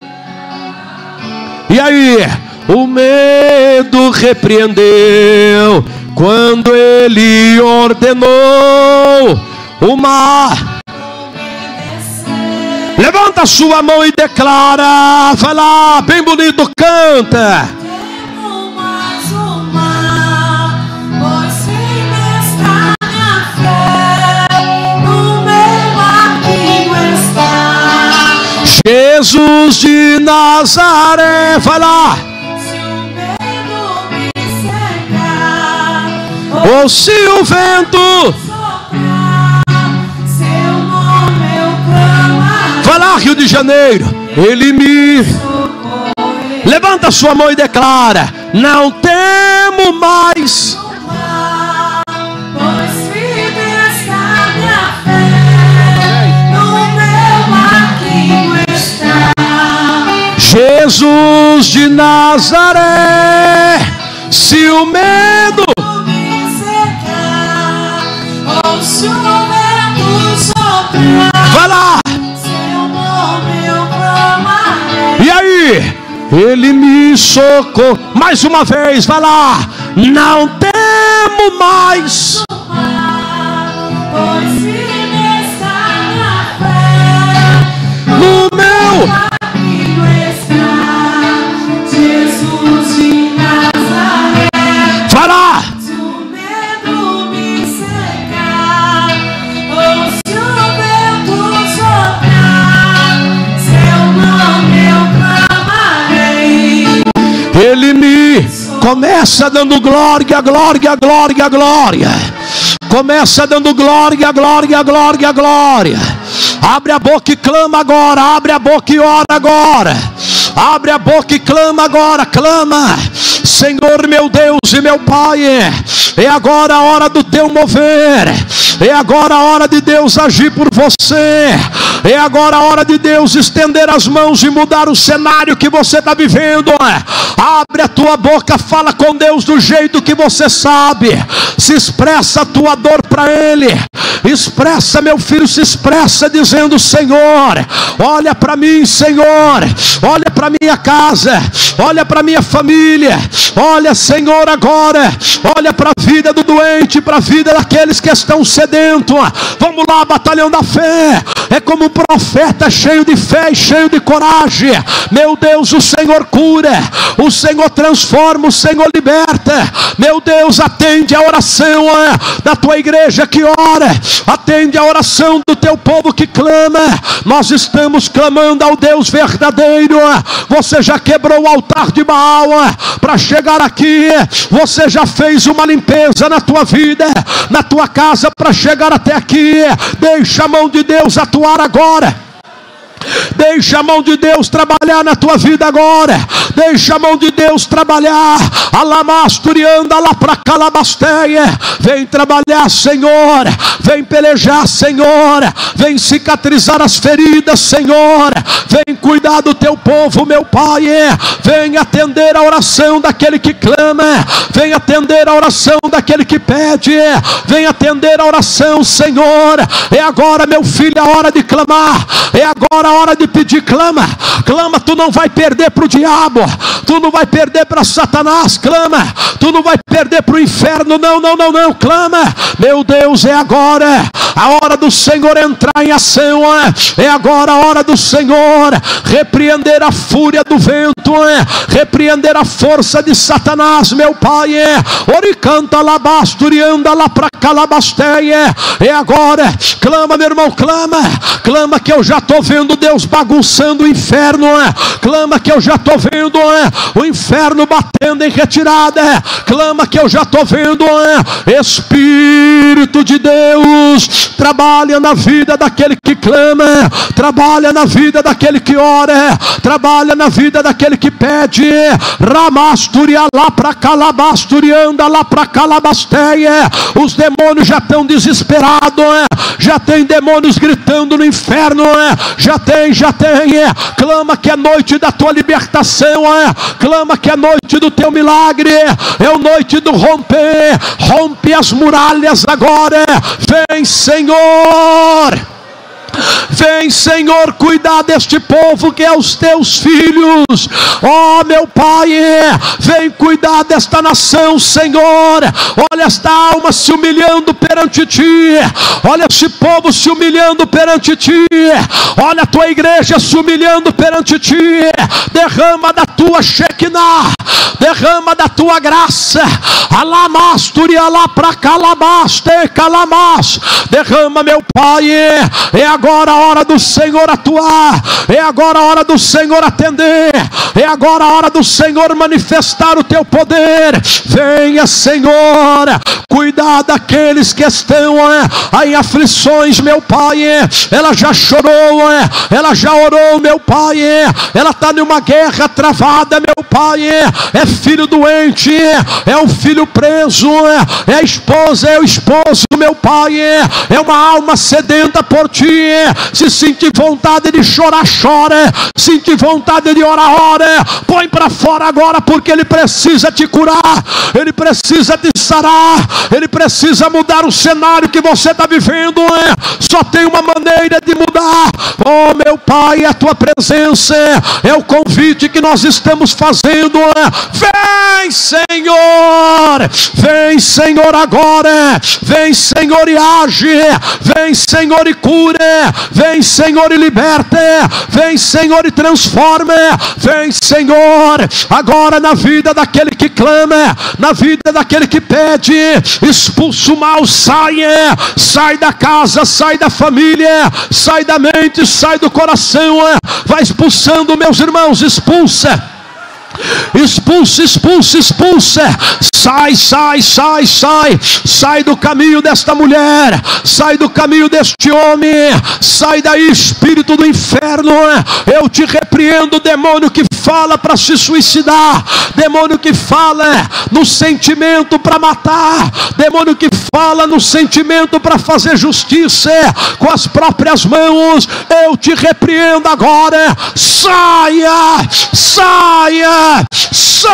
e aí? O medo repreendeu quando ele ordenou o mar. Levanta a sua mão e declara. Vai lá, bem bonito, canta. Temo mais o mar, pois firme está minha fé, no meu barquinho está Jesus de Nazaré. Vai lá. Se o medo me cegar, Ou se o vento soprar, seu nome eu clamarei. vai lá, Rio de Janeiro, ele me Socorrer levanta a sua mão e declara: não temo mais. no mar, pois firme está minha fé, no meu barquinho está Jesus de Nazaré. Se o medo me cercar, ou se o vento soprar, vai lá, seu nome eu clamarei. e aí? Ele me socorreu. Mais uma vez, vai lá. Não temo mais. No mar, pois firme está minha fé, No meu barquinho está Jesus de Nazaré. vai lá. Se o medo me cegar, ou se o vento soprar, seu nome eu clamarei. Ele me começa dando glória, glória, glória, glória. Começa dando glória, glória, glória, glória. Abre a boca e clama agora. Abre a boca e ora agora. Abre a boca e clama agora. Clama. Senhor meu Deus e meu Pai, é agora a hora do teu mover. É agora a hora de Deus agir por você. É agora a hora de Deus estender as mãos e mudar o cenário que você está vivendo. Abre a tua boca, fala com Deus do jeito que você sabe. Se expressa a tua dor para Ele. Expressa, meu filho, se expressa dizendo: Senhor, olha para mim, Senhor. Olha para minha casa. Olha para minha família. Olha, Senhor, agora. Olha para a vida do doente, para a vida daqueles que estão sedentos. Vamos lá, batalhão da fé. É como um profeta cheio de fé e cheio de coragem. Meu Deus, o Senhor cura, o Senhor transforma, o Senhor liberta. Meu Deus, atende a oração da tua igreja que ora. Atende a oração do teu povo que clama. Nós estamos clamando ao Deus verdadeiro. Você já quebrou o altar de Baal para chegar aqui. Você já fez uma limpeza na tua vida, na tua casa, para chegar até aqui. Deixa a mão de Deus atuar agora. Deixa a mão de Deus trabalhar na tua vida agora. Deixa a mão de Deus trabalhar. Alamasturianda lá para Calabasteia. Vem trabalhar, Senhor. Vem pelejar, Senhor. Vem cicatrizar as feridas, Senhor. Vem cuidar do teu povo, meu Pai. Vem atender a oração daquele que clama. Vem atender a oração daquele que pede. Vem atender a oração, Senhor. É agora, meu filho, a hora de clamar. É agora a hora de pedir. Clama, clama. Tu não vai perder para o diabo. Tu não vai perder para Satanás. Clama. Tu não vai perder para o inferno. Não, não, não, não. Clama. Meu Deus, é agora a hora do Senhor entrar em ação. É agora a hora do Senhor repreender a fúria do vento, repreender a força de Satanás, meu Pai. Oricanta labasturianda lá para Calabasteia. É agora. Clama, meu irmão, clama. Clama que eu já estou vendo Deus bagunçando o inferno. Clama que eu já estou vendo o inferno batendo em retirada. Clama que eu já estou vendo Espírito de Deus trabalha na vida daquele que clama, trabalha na vida daquele que ora, trabalha na vida daquele que pede. Ramasturia lá para Calabasturianda lá para Calabasteia. Os demônios já estão desesperados, já tem demônios gritando no inferno, já tem, já tem. Clama que é noite da tua libertação, clama que é noite do teu milagre, é a noite do romper. Rompe as muralhas agora. Vem, Senhor. Vem, Senhor, cuidar deste povo que é os teus filhos. Ó, meu Pai, vem cuidar desta nação, Senhor. Olha esta alma se humilhando perante ti. Olha esse povo se humilhando perante ti. Olha a tua igreja se humilhando perante ti. Derrama da tua Shekinah, derrama da tua graça. Alamasturia lá para Calabaste, Calamas. Derrama, meu Pai. É agora a hora do Senhor atuar. É agora a hora do Senhor atender. É agora a hora do Senhor manifestar o teu poder. Venha, Senhor, cuidar daqueles que estão em aflições, meu Pai. Ela já chorou, ela já orou, meu Pai. Ela está numa guerra travada, meu Pai. É filho doente, é um filho preso, é a esposa, é o esposo, meu Pai. É uma alma sedenta por ti. Se sentir vontade de chorar, chora. Sentir vontade de orar, ora. Põe para fora agora, porque Ele precisa te curar. Ele precisa te sarar. Ele precisa mudar o cenário que você está vivendo. Só tem uma maneira de mudar. Oh, meu Pai, a tua presença é o convite que nós estamos fazendo. Vem, Senhor. Vem, Senhor, agora. Vem, Senhor, e age. Vem, Senhor, e cura. Vem, Senhor, e liberta. Vem, Senhor, e transforma. Vem, Senhor, agora na vida daquele que clama, na vida daquele que pede. Expulsa o mal, saia. Sai da casa, sai da família, sai da mente, sai do coração. Vai expulsando, meus irmãos, expulsa. Expulsa, expulsa, expulsa. Sai, sai, sai, sai. Sai do caminho desta mulher. Sai do caminho deste homem. Sai daí, espírito do inferno. Eu te repreendo, demônio que fala para se suicidar. Demônio que fala no sentimento para matar. Demônio que fala no sentimento para fazer justiça com as próprias mãos. Eu te repreendo agora. Saia, saia. Sai!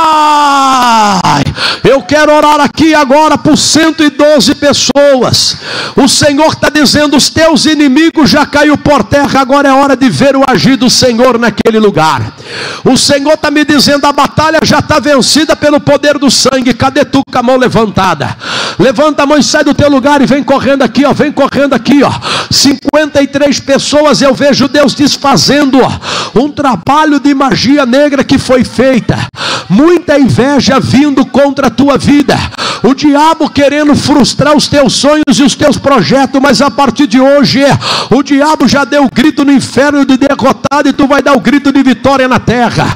Eu quero orar aqui agora por cento e doze pessoas. O Senhor está dizendo: os teus inimigos já caiu por terra. Agora é hora de ver o agir do Senhor naquele lugar. O Senhor está me dizendo: a batalha já está vencida pelo poder do sangue. Cadê tu com a mão levantada? Levanta a mão e sai do teu lugar e vem correndo aqui, ó. Vem correndo aqui, ó. cinquenta e três pessoas. Eu vejo Deus desfazendo, ó, um trabalho de magia negra que foi feita. Muita inveja vindo contra a tua vida. O diabo querendo frustrar os teus sonhos e os teus projetos. Mas a partir de hoje, o diabo já deu o grito no inferno de derrotado, e tu vai dar o grito de vitória na terra.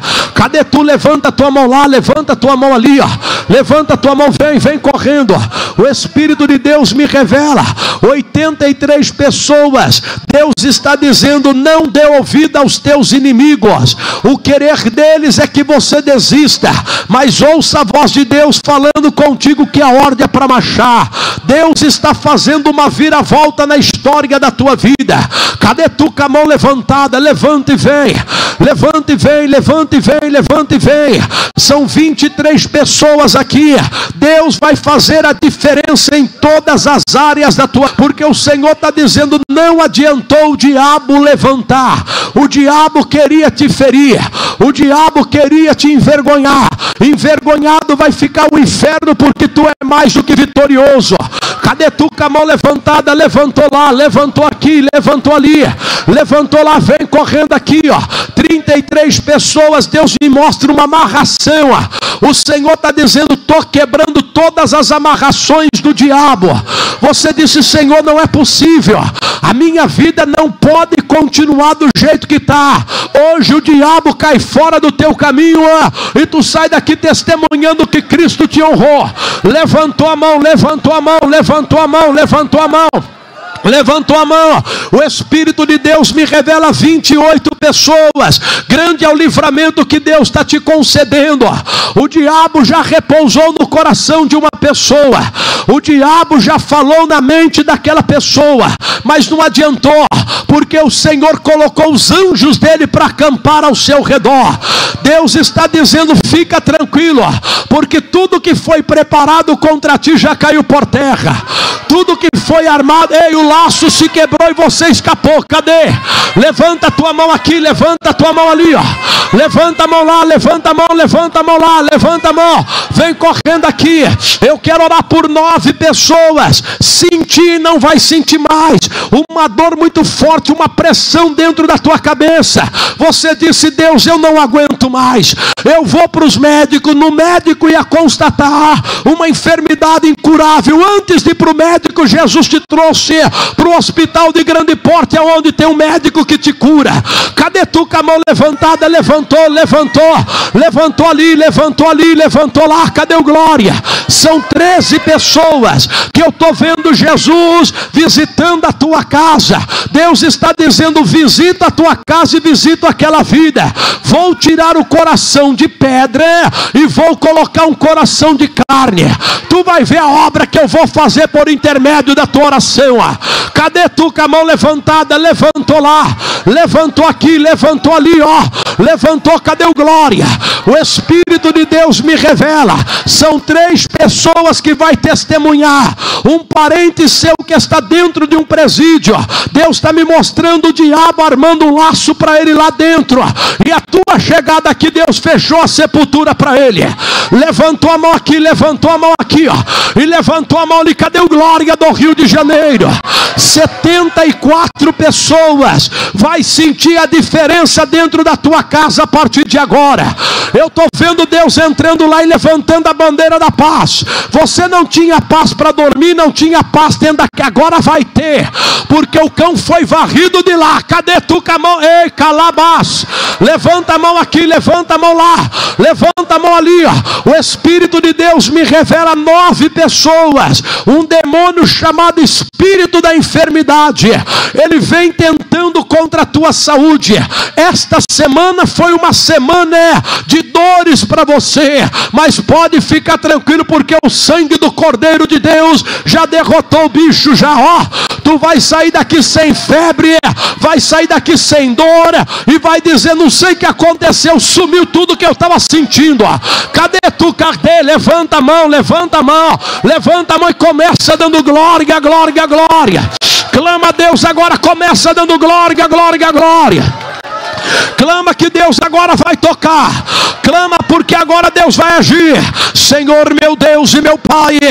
Cadê tu? Levanta a tua mão lá, levanta a tua mão ali, ó. Levanta a tua mão, vem, vem correndo. O Espírito de Deus me revela, oitenta e três pessoas, Deus está dizendo: não dê ouvido aos teus inimigos. O querer deles é que você desista, mas ouça a voz de Deus falando contigo que a ordem é para marchar. Deus está fazendo uma viravolta na história da tua vida. Cadê tu com a mão levantada? Levanta e vem, levanta e vem, levanta e vem, levanta e vem. São vinte e três pessoas aqui. Deus vai fazer a diferença em todas as áreas da tua, porque o Senhor está dizendo: não adiantou o diabo levantar, o diabo queria te ferir, o diabo queria te envergonhar. Envergonhado vai ficar o inferno, porque tu é mais do que vitorioso. Cadê tu com a mão levantada? Levantou lá, levantou aqui, levantou ali, levantou lá, vem correndo aqui, ó. trinta e três pessoas, Deus me mostra uma amarração, ó. O Senhor está dizendo: estou quebrando todas as amarrações do diabo. Você disse: Senhor, não é possível, a minha vida não pode continuar do jeito que está. Hoje o diabo cai fora do teu caminho, ó, e tu sai daqui testemunhando que Cristo te honrou. Levantou a mão, levantou a mão, levantou a mão, levantou a mão. Levantou a mão. O Espírito de Deus me revela vinte e oito pessoas. Grande é o livramento que Deus está te concedendo. O diabo já repousou no coração de uma pessoa, o diabo já falou na mente daquela pessoa, mas não adiantou, porque o Senhor colocou os anjos dele para acampar ao seu redor. Deus está dizendo: fica tranquilo, porque tudo que foi preparado contra ti já caiu por terra. Tudo que foi armado, ei, o laço se quebrou e você escapou. Cadê? Levanta a tua mão aqui, levanta a tua mão ali, ó. Levanta a mão lá, levanta a mão, levanta a mão lá, levanta a mão. Vem correndo aqui. Eu quero orar por nove pessoas. Sentir, não vai sentir mais uma dor muito forte, uma pressão dentro da tua cabeça. Você disse: Deus, eu não aguento mais. Eu vou para os médicos, no médico ia constatar uma enfermidade incurável. Antes de ir para o médico, Jesus te trouxe para o hospital de grande porte, onde tem um médico que te cura. Cadê tu com a mão levantada? Levantou, levantou, levantou ali, levantou ali, levantou lá. Cadê o glória? São treze pessoas que eu estou vendo Jesus visitando a tua casa. Deus está dizendo: visita a tua casa e visita aquela vida. Vou tirar o coração de pedra e vou colocar um coração de carne. Tu vai ver a obra que eu vou fazer por intermédio da tua oração. Cadê tu com a mão levantada? Levantou lá, levantou aqui, levantou ali, ó. Levantou, cadê o glória? O Espírito de Deus me revela, são três pessoas que vai testemunhar. Um parente seu que está dentro de um presídio, Deus está me mostrando o diabo armando um laço para ele lá dentro, e a tua chegada aqui, Deus fechou a sepultura para ele. Levantou a mão aqui, levantou a mão aqui, ó, e levantou a mão ali. Cadê o glória do Rio de Janeiro? setenta e quatro pessoas vai sentir a diferença dentro da tua casa a partir de agora. Eu estou vendo Deus entrando lá e levantando a bandeira da paz. Você não tinha paz para dormir, não tinha paz dentro daqui, agora vai ter, porque o cão foi varrido de lá. Cadê tu com a mão? Ei, calabás, levanta a mão aqui, levanta a mão lá, levanta a mão ali, ó. O Espírito de Deus me revela nove pessoas. Um demônio chamado espírito da enfermidade, ele vem tentando contra a tua saúde. Esta semana foi uma semana de dores para você, mas pode ficar tranquilo, porque o sangue do Cordeiro de Deus já derrotou o bicho já, ó. Tu vai sair daqui sem febre, vai sair daqui sem dor, e vai dizer: não sei o que aconteceu, sumiu tudo que eu estava sentindo, ó. Cadê tu? Cadê? Levanta a mão, levanta a mão, levanta a mão e começa dando glória, glória, glória. Clama a Deus agora, começa dando glória, glória, glória. Clama que Deus agora vai tocar. Clama porque agora Deus vai agir. Senhor meu Deus e meu Pai,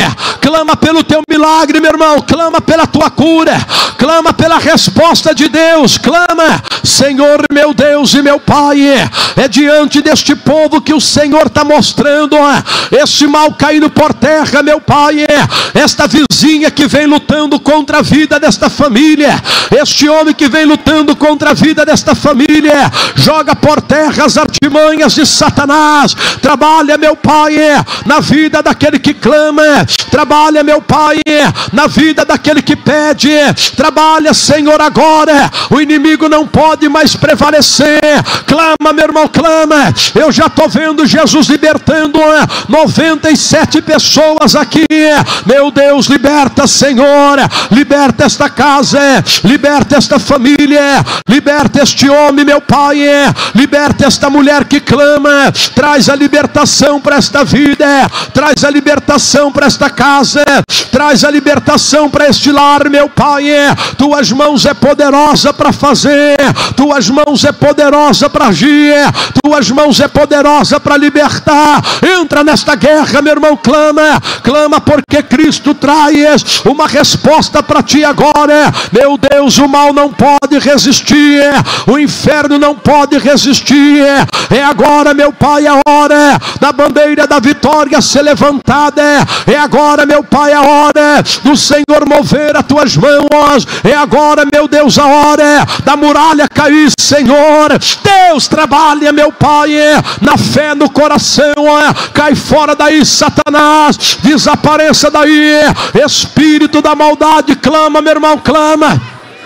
Clama pelo teu milagre, meu irmão. Clama pela tua cura. Clama pela resposta de Deus. Clama, Senhor meu Deus e meu Pai. É diante deste povo que o Senhor está mostrando esse mal caindo por terra, meu Pai. Esta vizinha que vem lutando contra a vida desta família, este homem que vem lutando contra a vida desta família, joga por terra as artimanhas de Satanás. Trabalha, meu Pai, na vida daquele que clama. Trabalha, meu Pai, na vida daquele que pede. Trabalha, Senhor, agora. O inimigo não pode mais prevalecer. Clama, meu irmão, clama. Eu já estou vendo Jesus libertando noventa e sete pessoas aqui. Meu Deus, liberta, Senhor. Liberta esta casa. Liberta esta família. Liberta este homem, meu Pai. Liberta esta mulher que clama. Traz a libertação para esta vida. Traz a libertação para esta casa. Traz a libertação para este lar, meu Pai. Tuas mãos é poderosa para fazer. Tuas mãos é poderosa para agir. Tuas mãos é poderosa para libertar. Entra nesta guerra, meu irmão, clama. Clama porque Cristo traz uma resposta para ti agora. Meu Deus, o mal não pode resistir. O inferno não pode resistir. É agora, meu Pai, a hora da bandeira da vitória ser levantada. É agora, meu Pai, a hora do Senhor mover as tuas mãos. É agora, meu Deus, a hora da muralha cair, Senhor. Deus, trabalha, meu Pai, na fé no coração. Cai fora daí, Satanás. Desapareça daí, espírito da maldade. Clama, meu irmão, clama.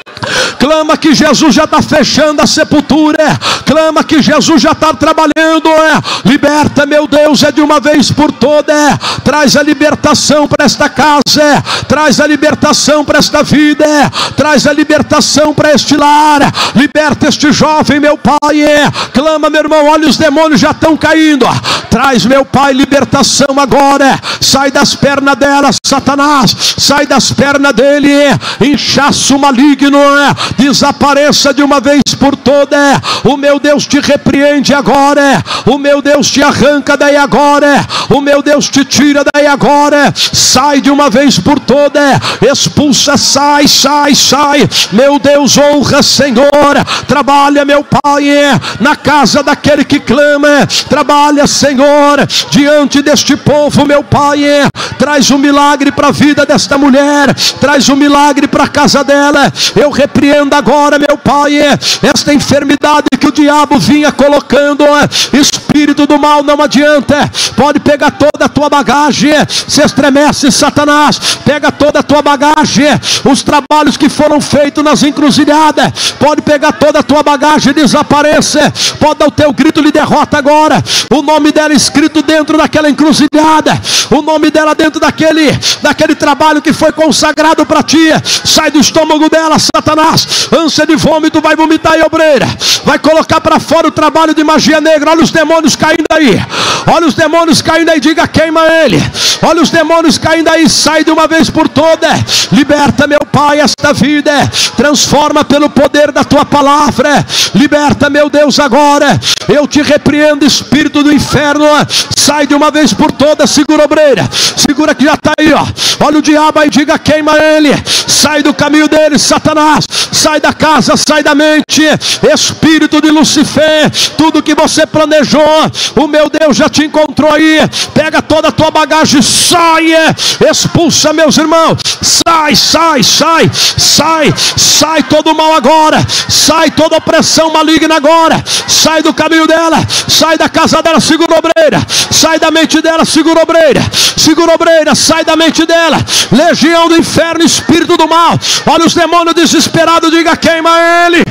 Clama que Jesus já está fechando a sepultura. Clama que Jesus já está trabalhando. Liberta, meu Deus, é de uma vez por todas. Traz a libertação para esta casa. Traz a libertação para esta vida. Traz a libertação para este lar. Liberta este jovem, meu Pai. Clama, meu irmão, olha, os demônios já estão caindo. Traz, meu Pai, libertação agora. Sai das pernas dela, Satanás. Sai das pernas dele. Inchaço maligno. Desapareça de uma vez por todas. O meu Deus te repreende agora. O meu Deus te arranca daí agora. O meu Deus te tira daí agora. Sai de uma vez por todas. Expulsa, sai, sai, sai. Meu Deus, honra, Senhor. Trabalha, meu Pai, na casa daquele que clama. Trabalha, Senhor, diante deste povo, meu Pai. Traz um milagre para a vida desta mulher. Traz um milagre para a casa dela. Eu repreendo agora, meu Pai, esta enfermidade que o diabo vinha colocando. Espírito do mal, não adianta. Pode pegar toda a tua bagagem. Se estremece, Satanás. Pega toda a tua bagagem. Os trabalhos que foram feitos nas encruzilhadas. Pode pegar toda a tua bagagem e desapareça. Pode dar o teu grito de derrota agora. O nome dela escrito dentro daquela encruzilhada. O nome dela dentro daquele, daquele trabalho que foi consagrado para ti. Sai do estômago dela, Satanás. Ânsia de vômito, vai vomitar aí, obreira. Vai colocar para fora o trabalho de magia negra. Olha os demônios caindo aí. Olha os demônios caindo aí. Diga, queima ele. Olha os demônios caindo aí. Sai de uma vez por todas. Liberta, meu Pai, esta vida. Transforma pelo poder da tua palavra. Liberta, meu Deus, agora. Eu te repreendo, espírito do inferno. Sai de uma vez por todas. Segura, obreira. Segura que já está aí, ó. Olha o diabo aí. Diga, queima ele. Sai do caminho dele, Satanás. Sai da casa, sai da mente. Espírito de Lucifer, tudo que você planejou, o meu Deus já te encontrou aí. Pega toda a tua bagagem, sai. Expulsa, meus irmãos. Sai, sai, sai. Sai, sai todo o mal agora. Sai toda opressão maligna agora. Sai do caminho dela. Sai da casa dela, segura obreira. Sai da mente dela, segura obreira. Segura obreira, sai da mente dela. Legião do inferno, espírito do mal. Olha os demônios desesperados. Diga, queima ele.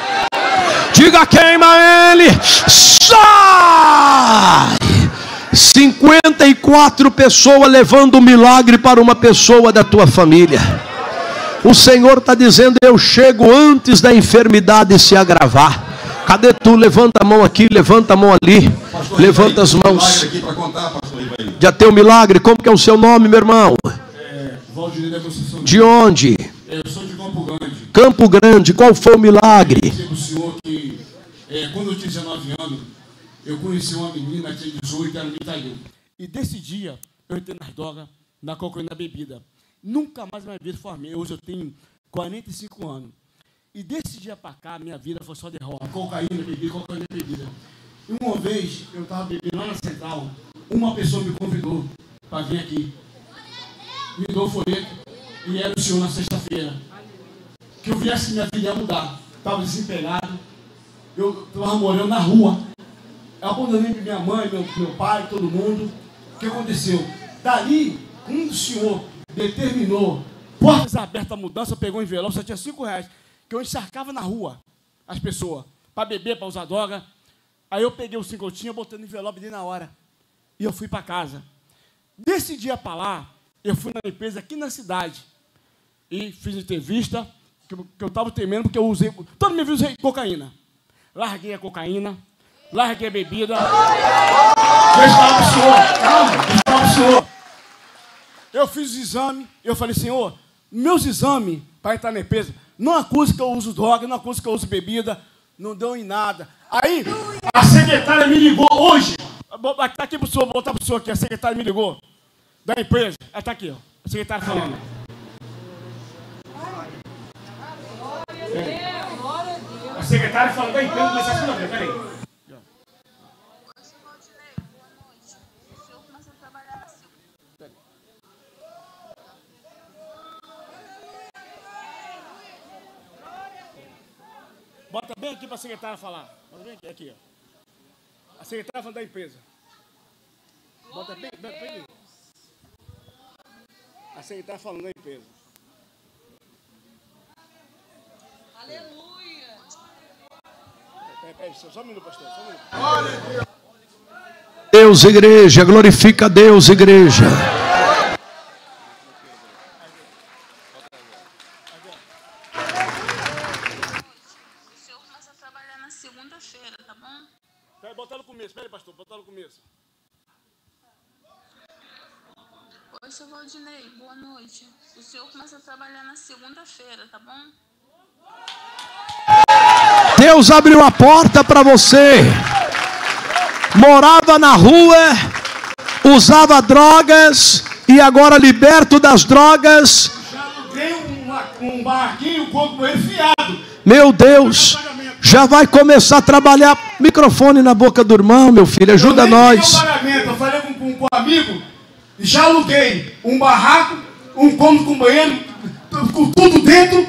Diga, queima ele. Sai. cinquenta e quatro pessoas levando um milagre para uma pessoa da tua família. O Senhor está dizendo: eu chego antes da enfermidade se agravar. Cadê tu? Levanta a mão aqui, levanta a mão ali. Pastor, levanta as mãos. Contar, já tem um milagre. Como que é o seu nome, meu irmão? É, Valdir, de onde? Eu sou de Campo Grande. Campo Grande. Qual foi o milagre? Eu o senhor que, é, quando eu tinha dezenove anos, eu conheci uma menina que tinha dezoito, ela me traiu. E desse dia, eu entrei nas drogas, na cocaína bebida. Nunca mais na minha vida formei. Hoje eu tenho quarenta e cinco anos. E desse dia para cá, minha vida foi só derrota. Cocaína, bebida, cocaína, bebida. E uma vez, eu estava bebendo lá na Central, uma pessoa me convidou para vir aqui. Me deu o folheto e era o senhor na sexta-feira. Que eu viesse que minha vida ia mudar. Estava desempregado. Eu estava morando na rua. Eu abandonei minha mãe, meu, meu pai, todo mundo. O que aconteceu? Dali, um senhor determinou, portas abertas à mudança, pegou um envelope, só tinha cinco reais, que eu encharcava na rua as pessoas, para beber, para usar droga. Aí eu peguei os cinco que eu tinha, botei no envelope dele na hora. E eu fui para casa. Desse dia para lá, eu fui na empresa aqui na cidade. E fiz entrevista, que eu estava temendo, porque eu usei, todo mundo viu usei cocaína. Larguei a cocaína, larguei a bebida. Deixa eu falar pro senhor, calma, deixa eu falar pro senhor. Eu fiz o exame, eu falei, senhor, meus exames para entrar na empresa, não acusa que eu uso droga, não acusa que eu uso bebida, não deu em nada. Aí, a secretária me ligou hoje, está aqui pro senhor, vou botar pro senhor aqui, a secretária me ligou, da empresa, ela está aqui, ó, a secretária falando. É. A secretária falando da empresa, mas essa não, peraí. Bota bem aqui para a secretária falar. Bota bem aqui, aqui, ó. A secretária falando da empresa. Bota bem, bem, bem aqui. A secretária falando da empresa. Aleluia! Peraí, peraí, só um minuto, pastor, só um minuto. Deus, igreja, glorifica a Deus, igreja. Botar no começo, peraí, pastor, botar no começo. Oi, seu Valdinei, boa noite. O senhor começa a trabalhar na segunda-feira, tá bom? Deus abriu a porta para você. Morava na rua, usava drogas e agora liberto das drogas. Já aluguei um, um barraquinho com ele fiado. Meu Deus. Já vai começar a trabalhar. Microfone na boca do irmão, meu filho, ajuda eu nós. Eu falei com, com, com um amigo, já aluguei um barraco, um cômodo com banheiro, com tudo dentro,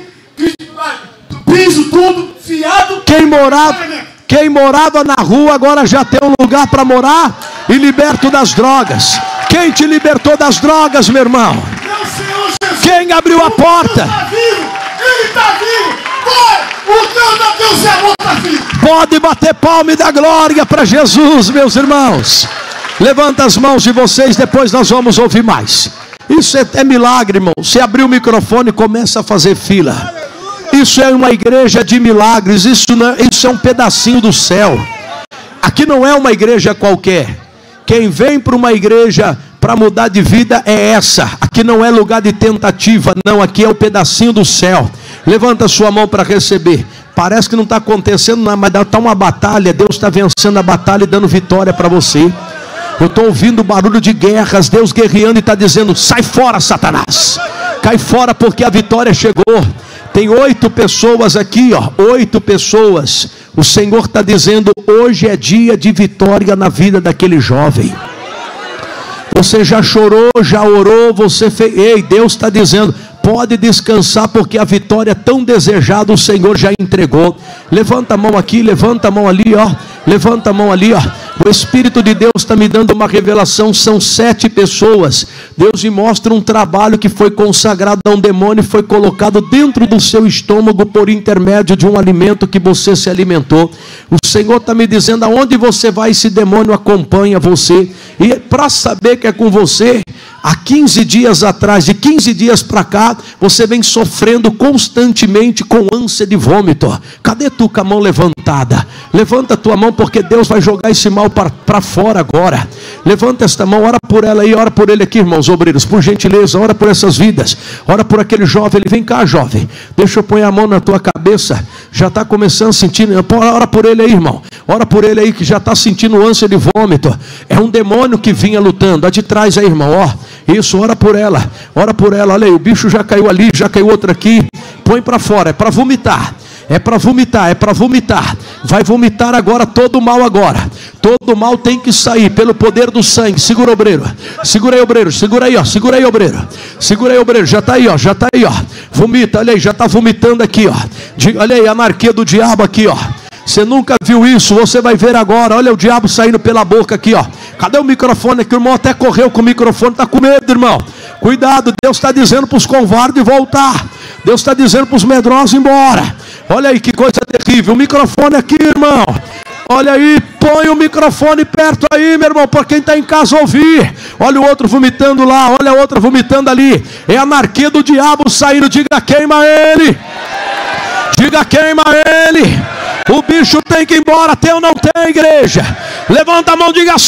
piso tudo, fiado. Quem morava, quem morava na rua agora já tem um lugar para morar e liberto das drogas. Quem te libertou das drogas, meu irmão? Meu Senhor Jesus. Quem abriu a porta? Ele está vivo, ele está vivo. O Deus da Deus é amor, está vivo. Pode bater palma e dar glória para Jesus, meus irmãos. Levanta as mãos de vocês, depois nós vamos ouvir mais. Isso é, é milagre, irmão. Você abriu o microfone e começa a fazer fila. Isso é uma igreja de milagres. Isso, não, isso é um pedacinho do céu. Aqui não é uma igreja qualquer. Quem vem para uma igreja para mudar de vida é essa. Aqui não é lugar de tentativa, não. Aqui é o pedacinho do céu. Levanta sua mão para receber. Parece que não está acontecendo nada, mas está uma batalha. Deus está vencendo a batalha e dando vitória para você. Eu estou ouvindo barulho de guerras. Deus guerreando e está dizendo: sai fora, Satanás. Cai fora porque a vitória chegou. Tem oito pessoas aqui, ó. Oito pessoas. O Senhor está dizendo: hoje é dia de vitória na vida daquele jovem. Você já chorou, já orou, você fez. Ei, Deus está dizendo: pode descansar, porque a vitória tão desejada o Senhor já entregou. Levanta a mão aqui, levanta a mão ali, ó. Levanta a mão ali, ó. O Espírito de Deus está me dando uma revelação. São sete pessoas. Deus me mostra um trabalho que foi consagrado a um demônio e foi colocado dentro do seu estômago por intermédio de um alimento que você se alimentou. O Senhor está me dizendo: aonde você vai, esse demônio acompanha você. E para saber que é com você, há quinze dias atrás, de quinze dias para cá, você vem sofrendo constantemente com ânsia de vômito. Cadê tu com a mão levantada? Levanta a tua mão, porque Deus vai jogar esse mal para fora agora. Levanta esta mão, ora por ela aí, ora por ele aqui, irmãos obreiros, por gentileza, ora por essas vidas, ora por aquele jovem. Ele vem cá, jovem, deixa eu pôr a mão na tua cabeça. Já está começando a sentir, ora por ele aí, irmão, ora por ele aí que já está sentindo ânsia de vômito. É um demônio que vinha lutando, a de trás aí, irmão, ó. Isso, ora por ela, ora por ela. Olha aí, o bicho já caiu ali, já caiu outro aqui. Põe para fora, é para vomitar. É para vomitar, é para vomitar. Vai vomitar agora todo o mal agora. Todo o mal tem que sair pelo poder do sangue. Segura, obreiro. Segura aí, obreiro. Segura aí, ó. Segura aí, obreiro. Segura aí, obreiro. Já está aí, ó. Já está aí, ó. Vomita, olha aí, já está vomitando aqui, ó. Olha aí, a anarquia do diabo aqui, ó. Você nunca viu isso, você vai ver agora. Olha o diabo saindo pela boca aqui, ó. Cadê o microfone aqui? O irmão até correu com o microfone, está com medo, irmão. Cuidado, Deus está dizendo para os covardes voltar. Deus está dizendo para os medrosos ir embora. Olha aí que coisa terrível. O microfone aqui, irmão. Olha aí, põe o microfone perto aí, meu irmão, para quem está em casa ouvir. Olha o outro vomitando lá, olha o outro vomitando ali. É a anarquia do diabo saindo. Diga, queima ele. Diga, queima ele. O bicho tem que ir embora, tem ou não tem, igreja? Levanta a mão, diga,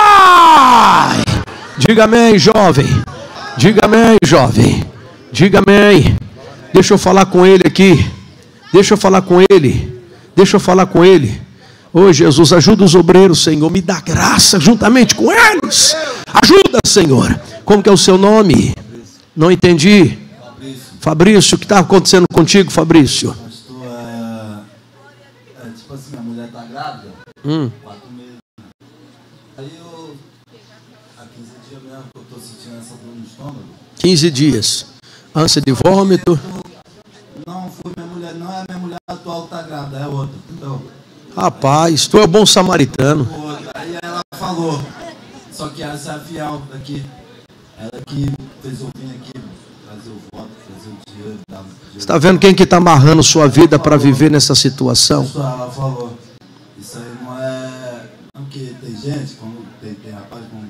sai. Diga amém, jovem. Diga amém, jovem. Diga amém. Deixa eu falar com ele aqui. Deixa eu falar com ele. Deixa eu falar com ele. Ô Jesus, ajuda os obreiros, Senhor. Me dá graça juntamente com eles. Ajuda, Senhor. Como que é o seu nome? Não entendi. Fabrício, o que está acontecendo contigo, Fabrício? Pastor, é, é, tipo assim, a mulher está grávida. Hum. Quatro meses. Aí eu, há quinze dias mesmo que eu estou sentindo essa dor no estômago. quinze dias. Ânsia de vômito. Não foi minha mulher, não é minha mulher atual que está grávida, é outra, entendeu? Rapaz, tu é o bom samaritano. Aí ela falou, só que essa é a fiel daqui. Ela que fez eu vir aqui, trazer o voto, trazer o dinheiro. Você está vendo quem que está amarrando sua vida para viver nessa situação? Ela falou, isso aí não é... Porque tem gente, quando tem, tem rapaz, quando,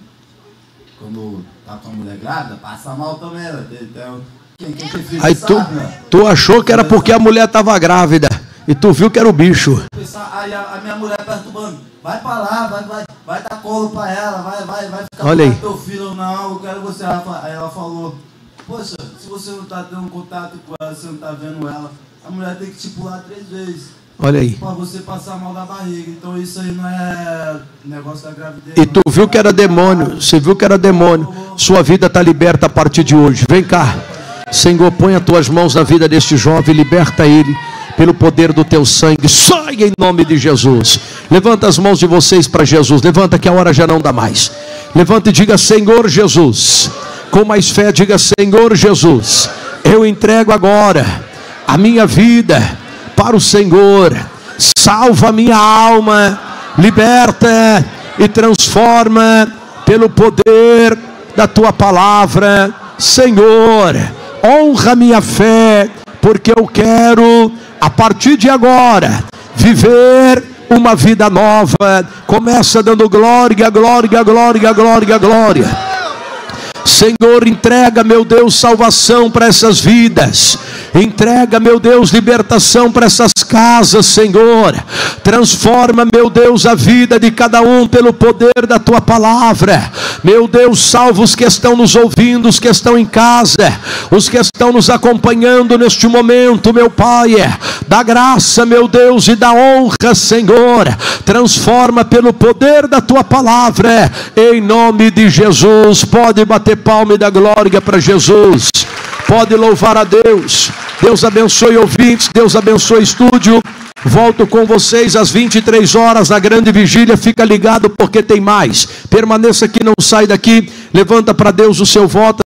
quando tá com a mulher grávida, passa mal também, né? Tem, tem, quem, quem tem filho Aí sabe, tu, né? tu achou que era porque a mulher estava grávida e tu viu que era o bicho. Aí a, a minha mulher perturbando, vai pra lá, vai, vai, vai dar colo pra ela, vai, vai, vai ficar Olha aí. com teu filho, não, eu quero você. Ela, aí ela falou, poxa, se você não tá tendo contato com ela, você não tá vendo ela, a mulher tem que te pular três vezes. Olha aí. Pra você passar mal da barriga. Então isso aí não é negócio da gravidez. E tu viu que era demônio. Você viu que era demônio. Sua vida está liberta a partir de hoje. Vem cá. Senhor, põe as tuas mãos na vida deste jovem. Liberta ele pelo poder do teu sangue. Sai em nome de Jesus. Levanta as mãos de vocês para Jesus. Levanta que a hora já não dá mais. Levanta e diga, Senhor Jesus. Com mais fé, diga, Senhor Jesus. Eu entrego agora a minha vida para o Senhor. Salva a minha alma, liberta e transforma pelo poder da tua palavra. Senhor, honra minha fé, porque eu quero a partir de agora viver uma vida nova. Começa dando glória, glória, glória, glória, glória. Senhor, entrega, meu Deus, salvação para essas vidas. Entrega, meu Deus, libertação para essas casas, Senhor. Transforma, meu Deus, a vida de cada um pelo poder da tua palavra. Meu Deus, salva os que estão nos ouvindo, os que estão em casa, os que estão nos acompanhando neste momento, meu Pai. Dá graça, meu Deus, e dá honra, Senhor. Transforma pelo poder da tua palavra, em nome de Jesus. Pode bater palma e dar glória para Jesus. Pode louvar a Deus. Deus abençoe ouvintes, Deus abençoe estúdio. Volto com vocês às vinte e três horas na grande vigília. Fica ligado porque tem mais. Permaneça aqui, não sai daqui. Levanta para Deus o seu voto.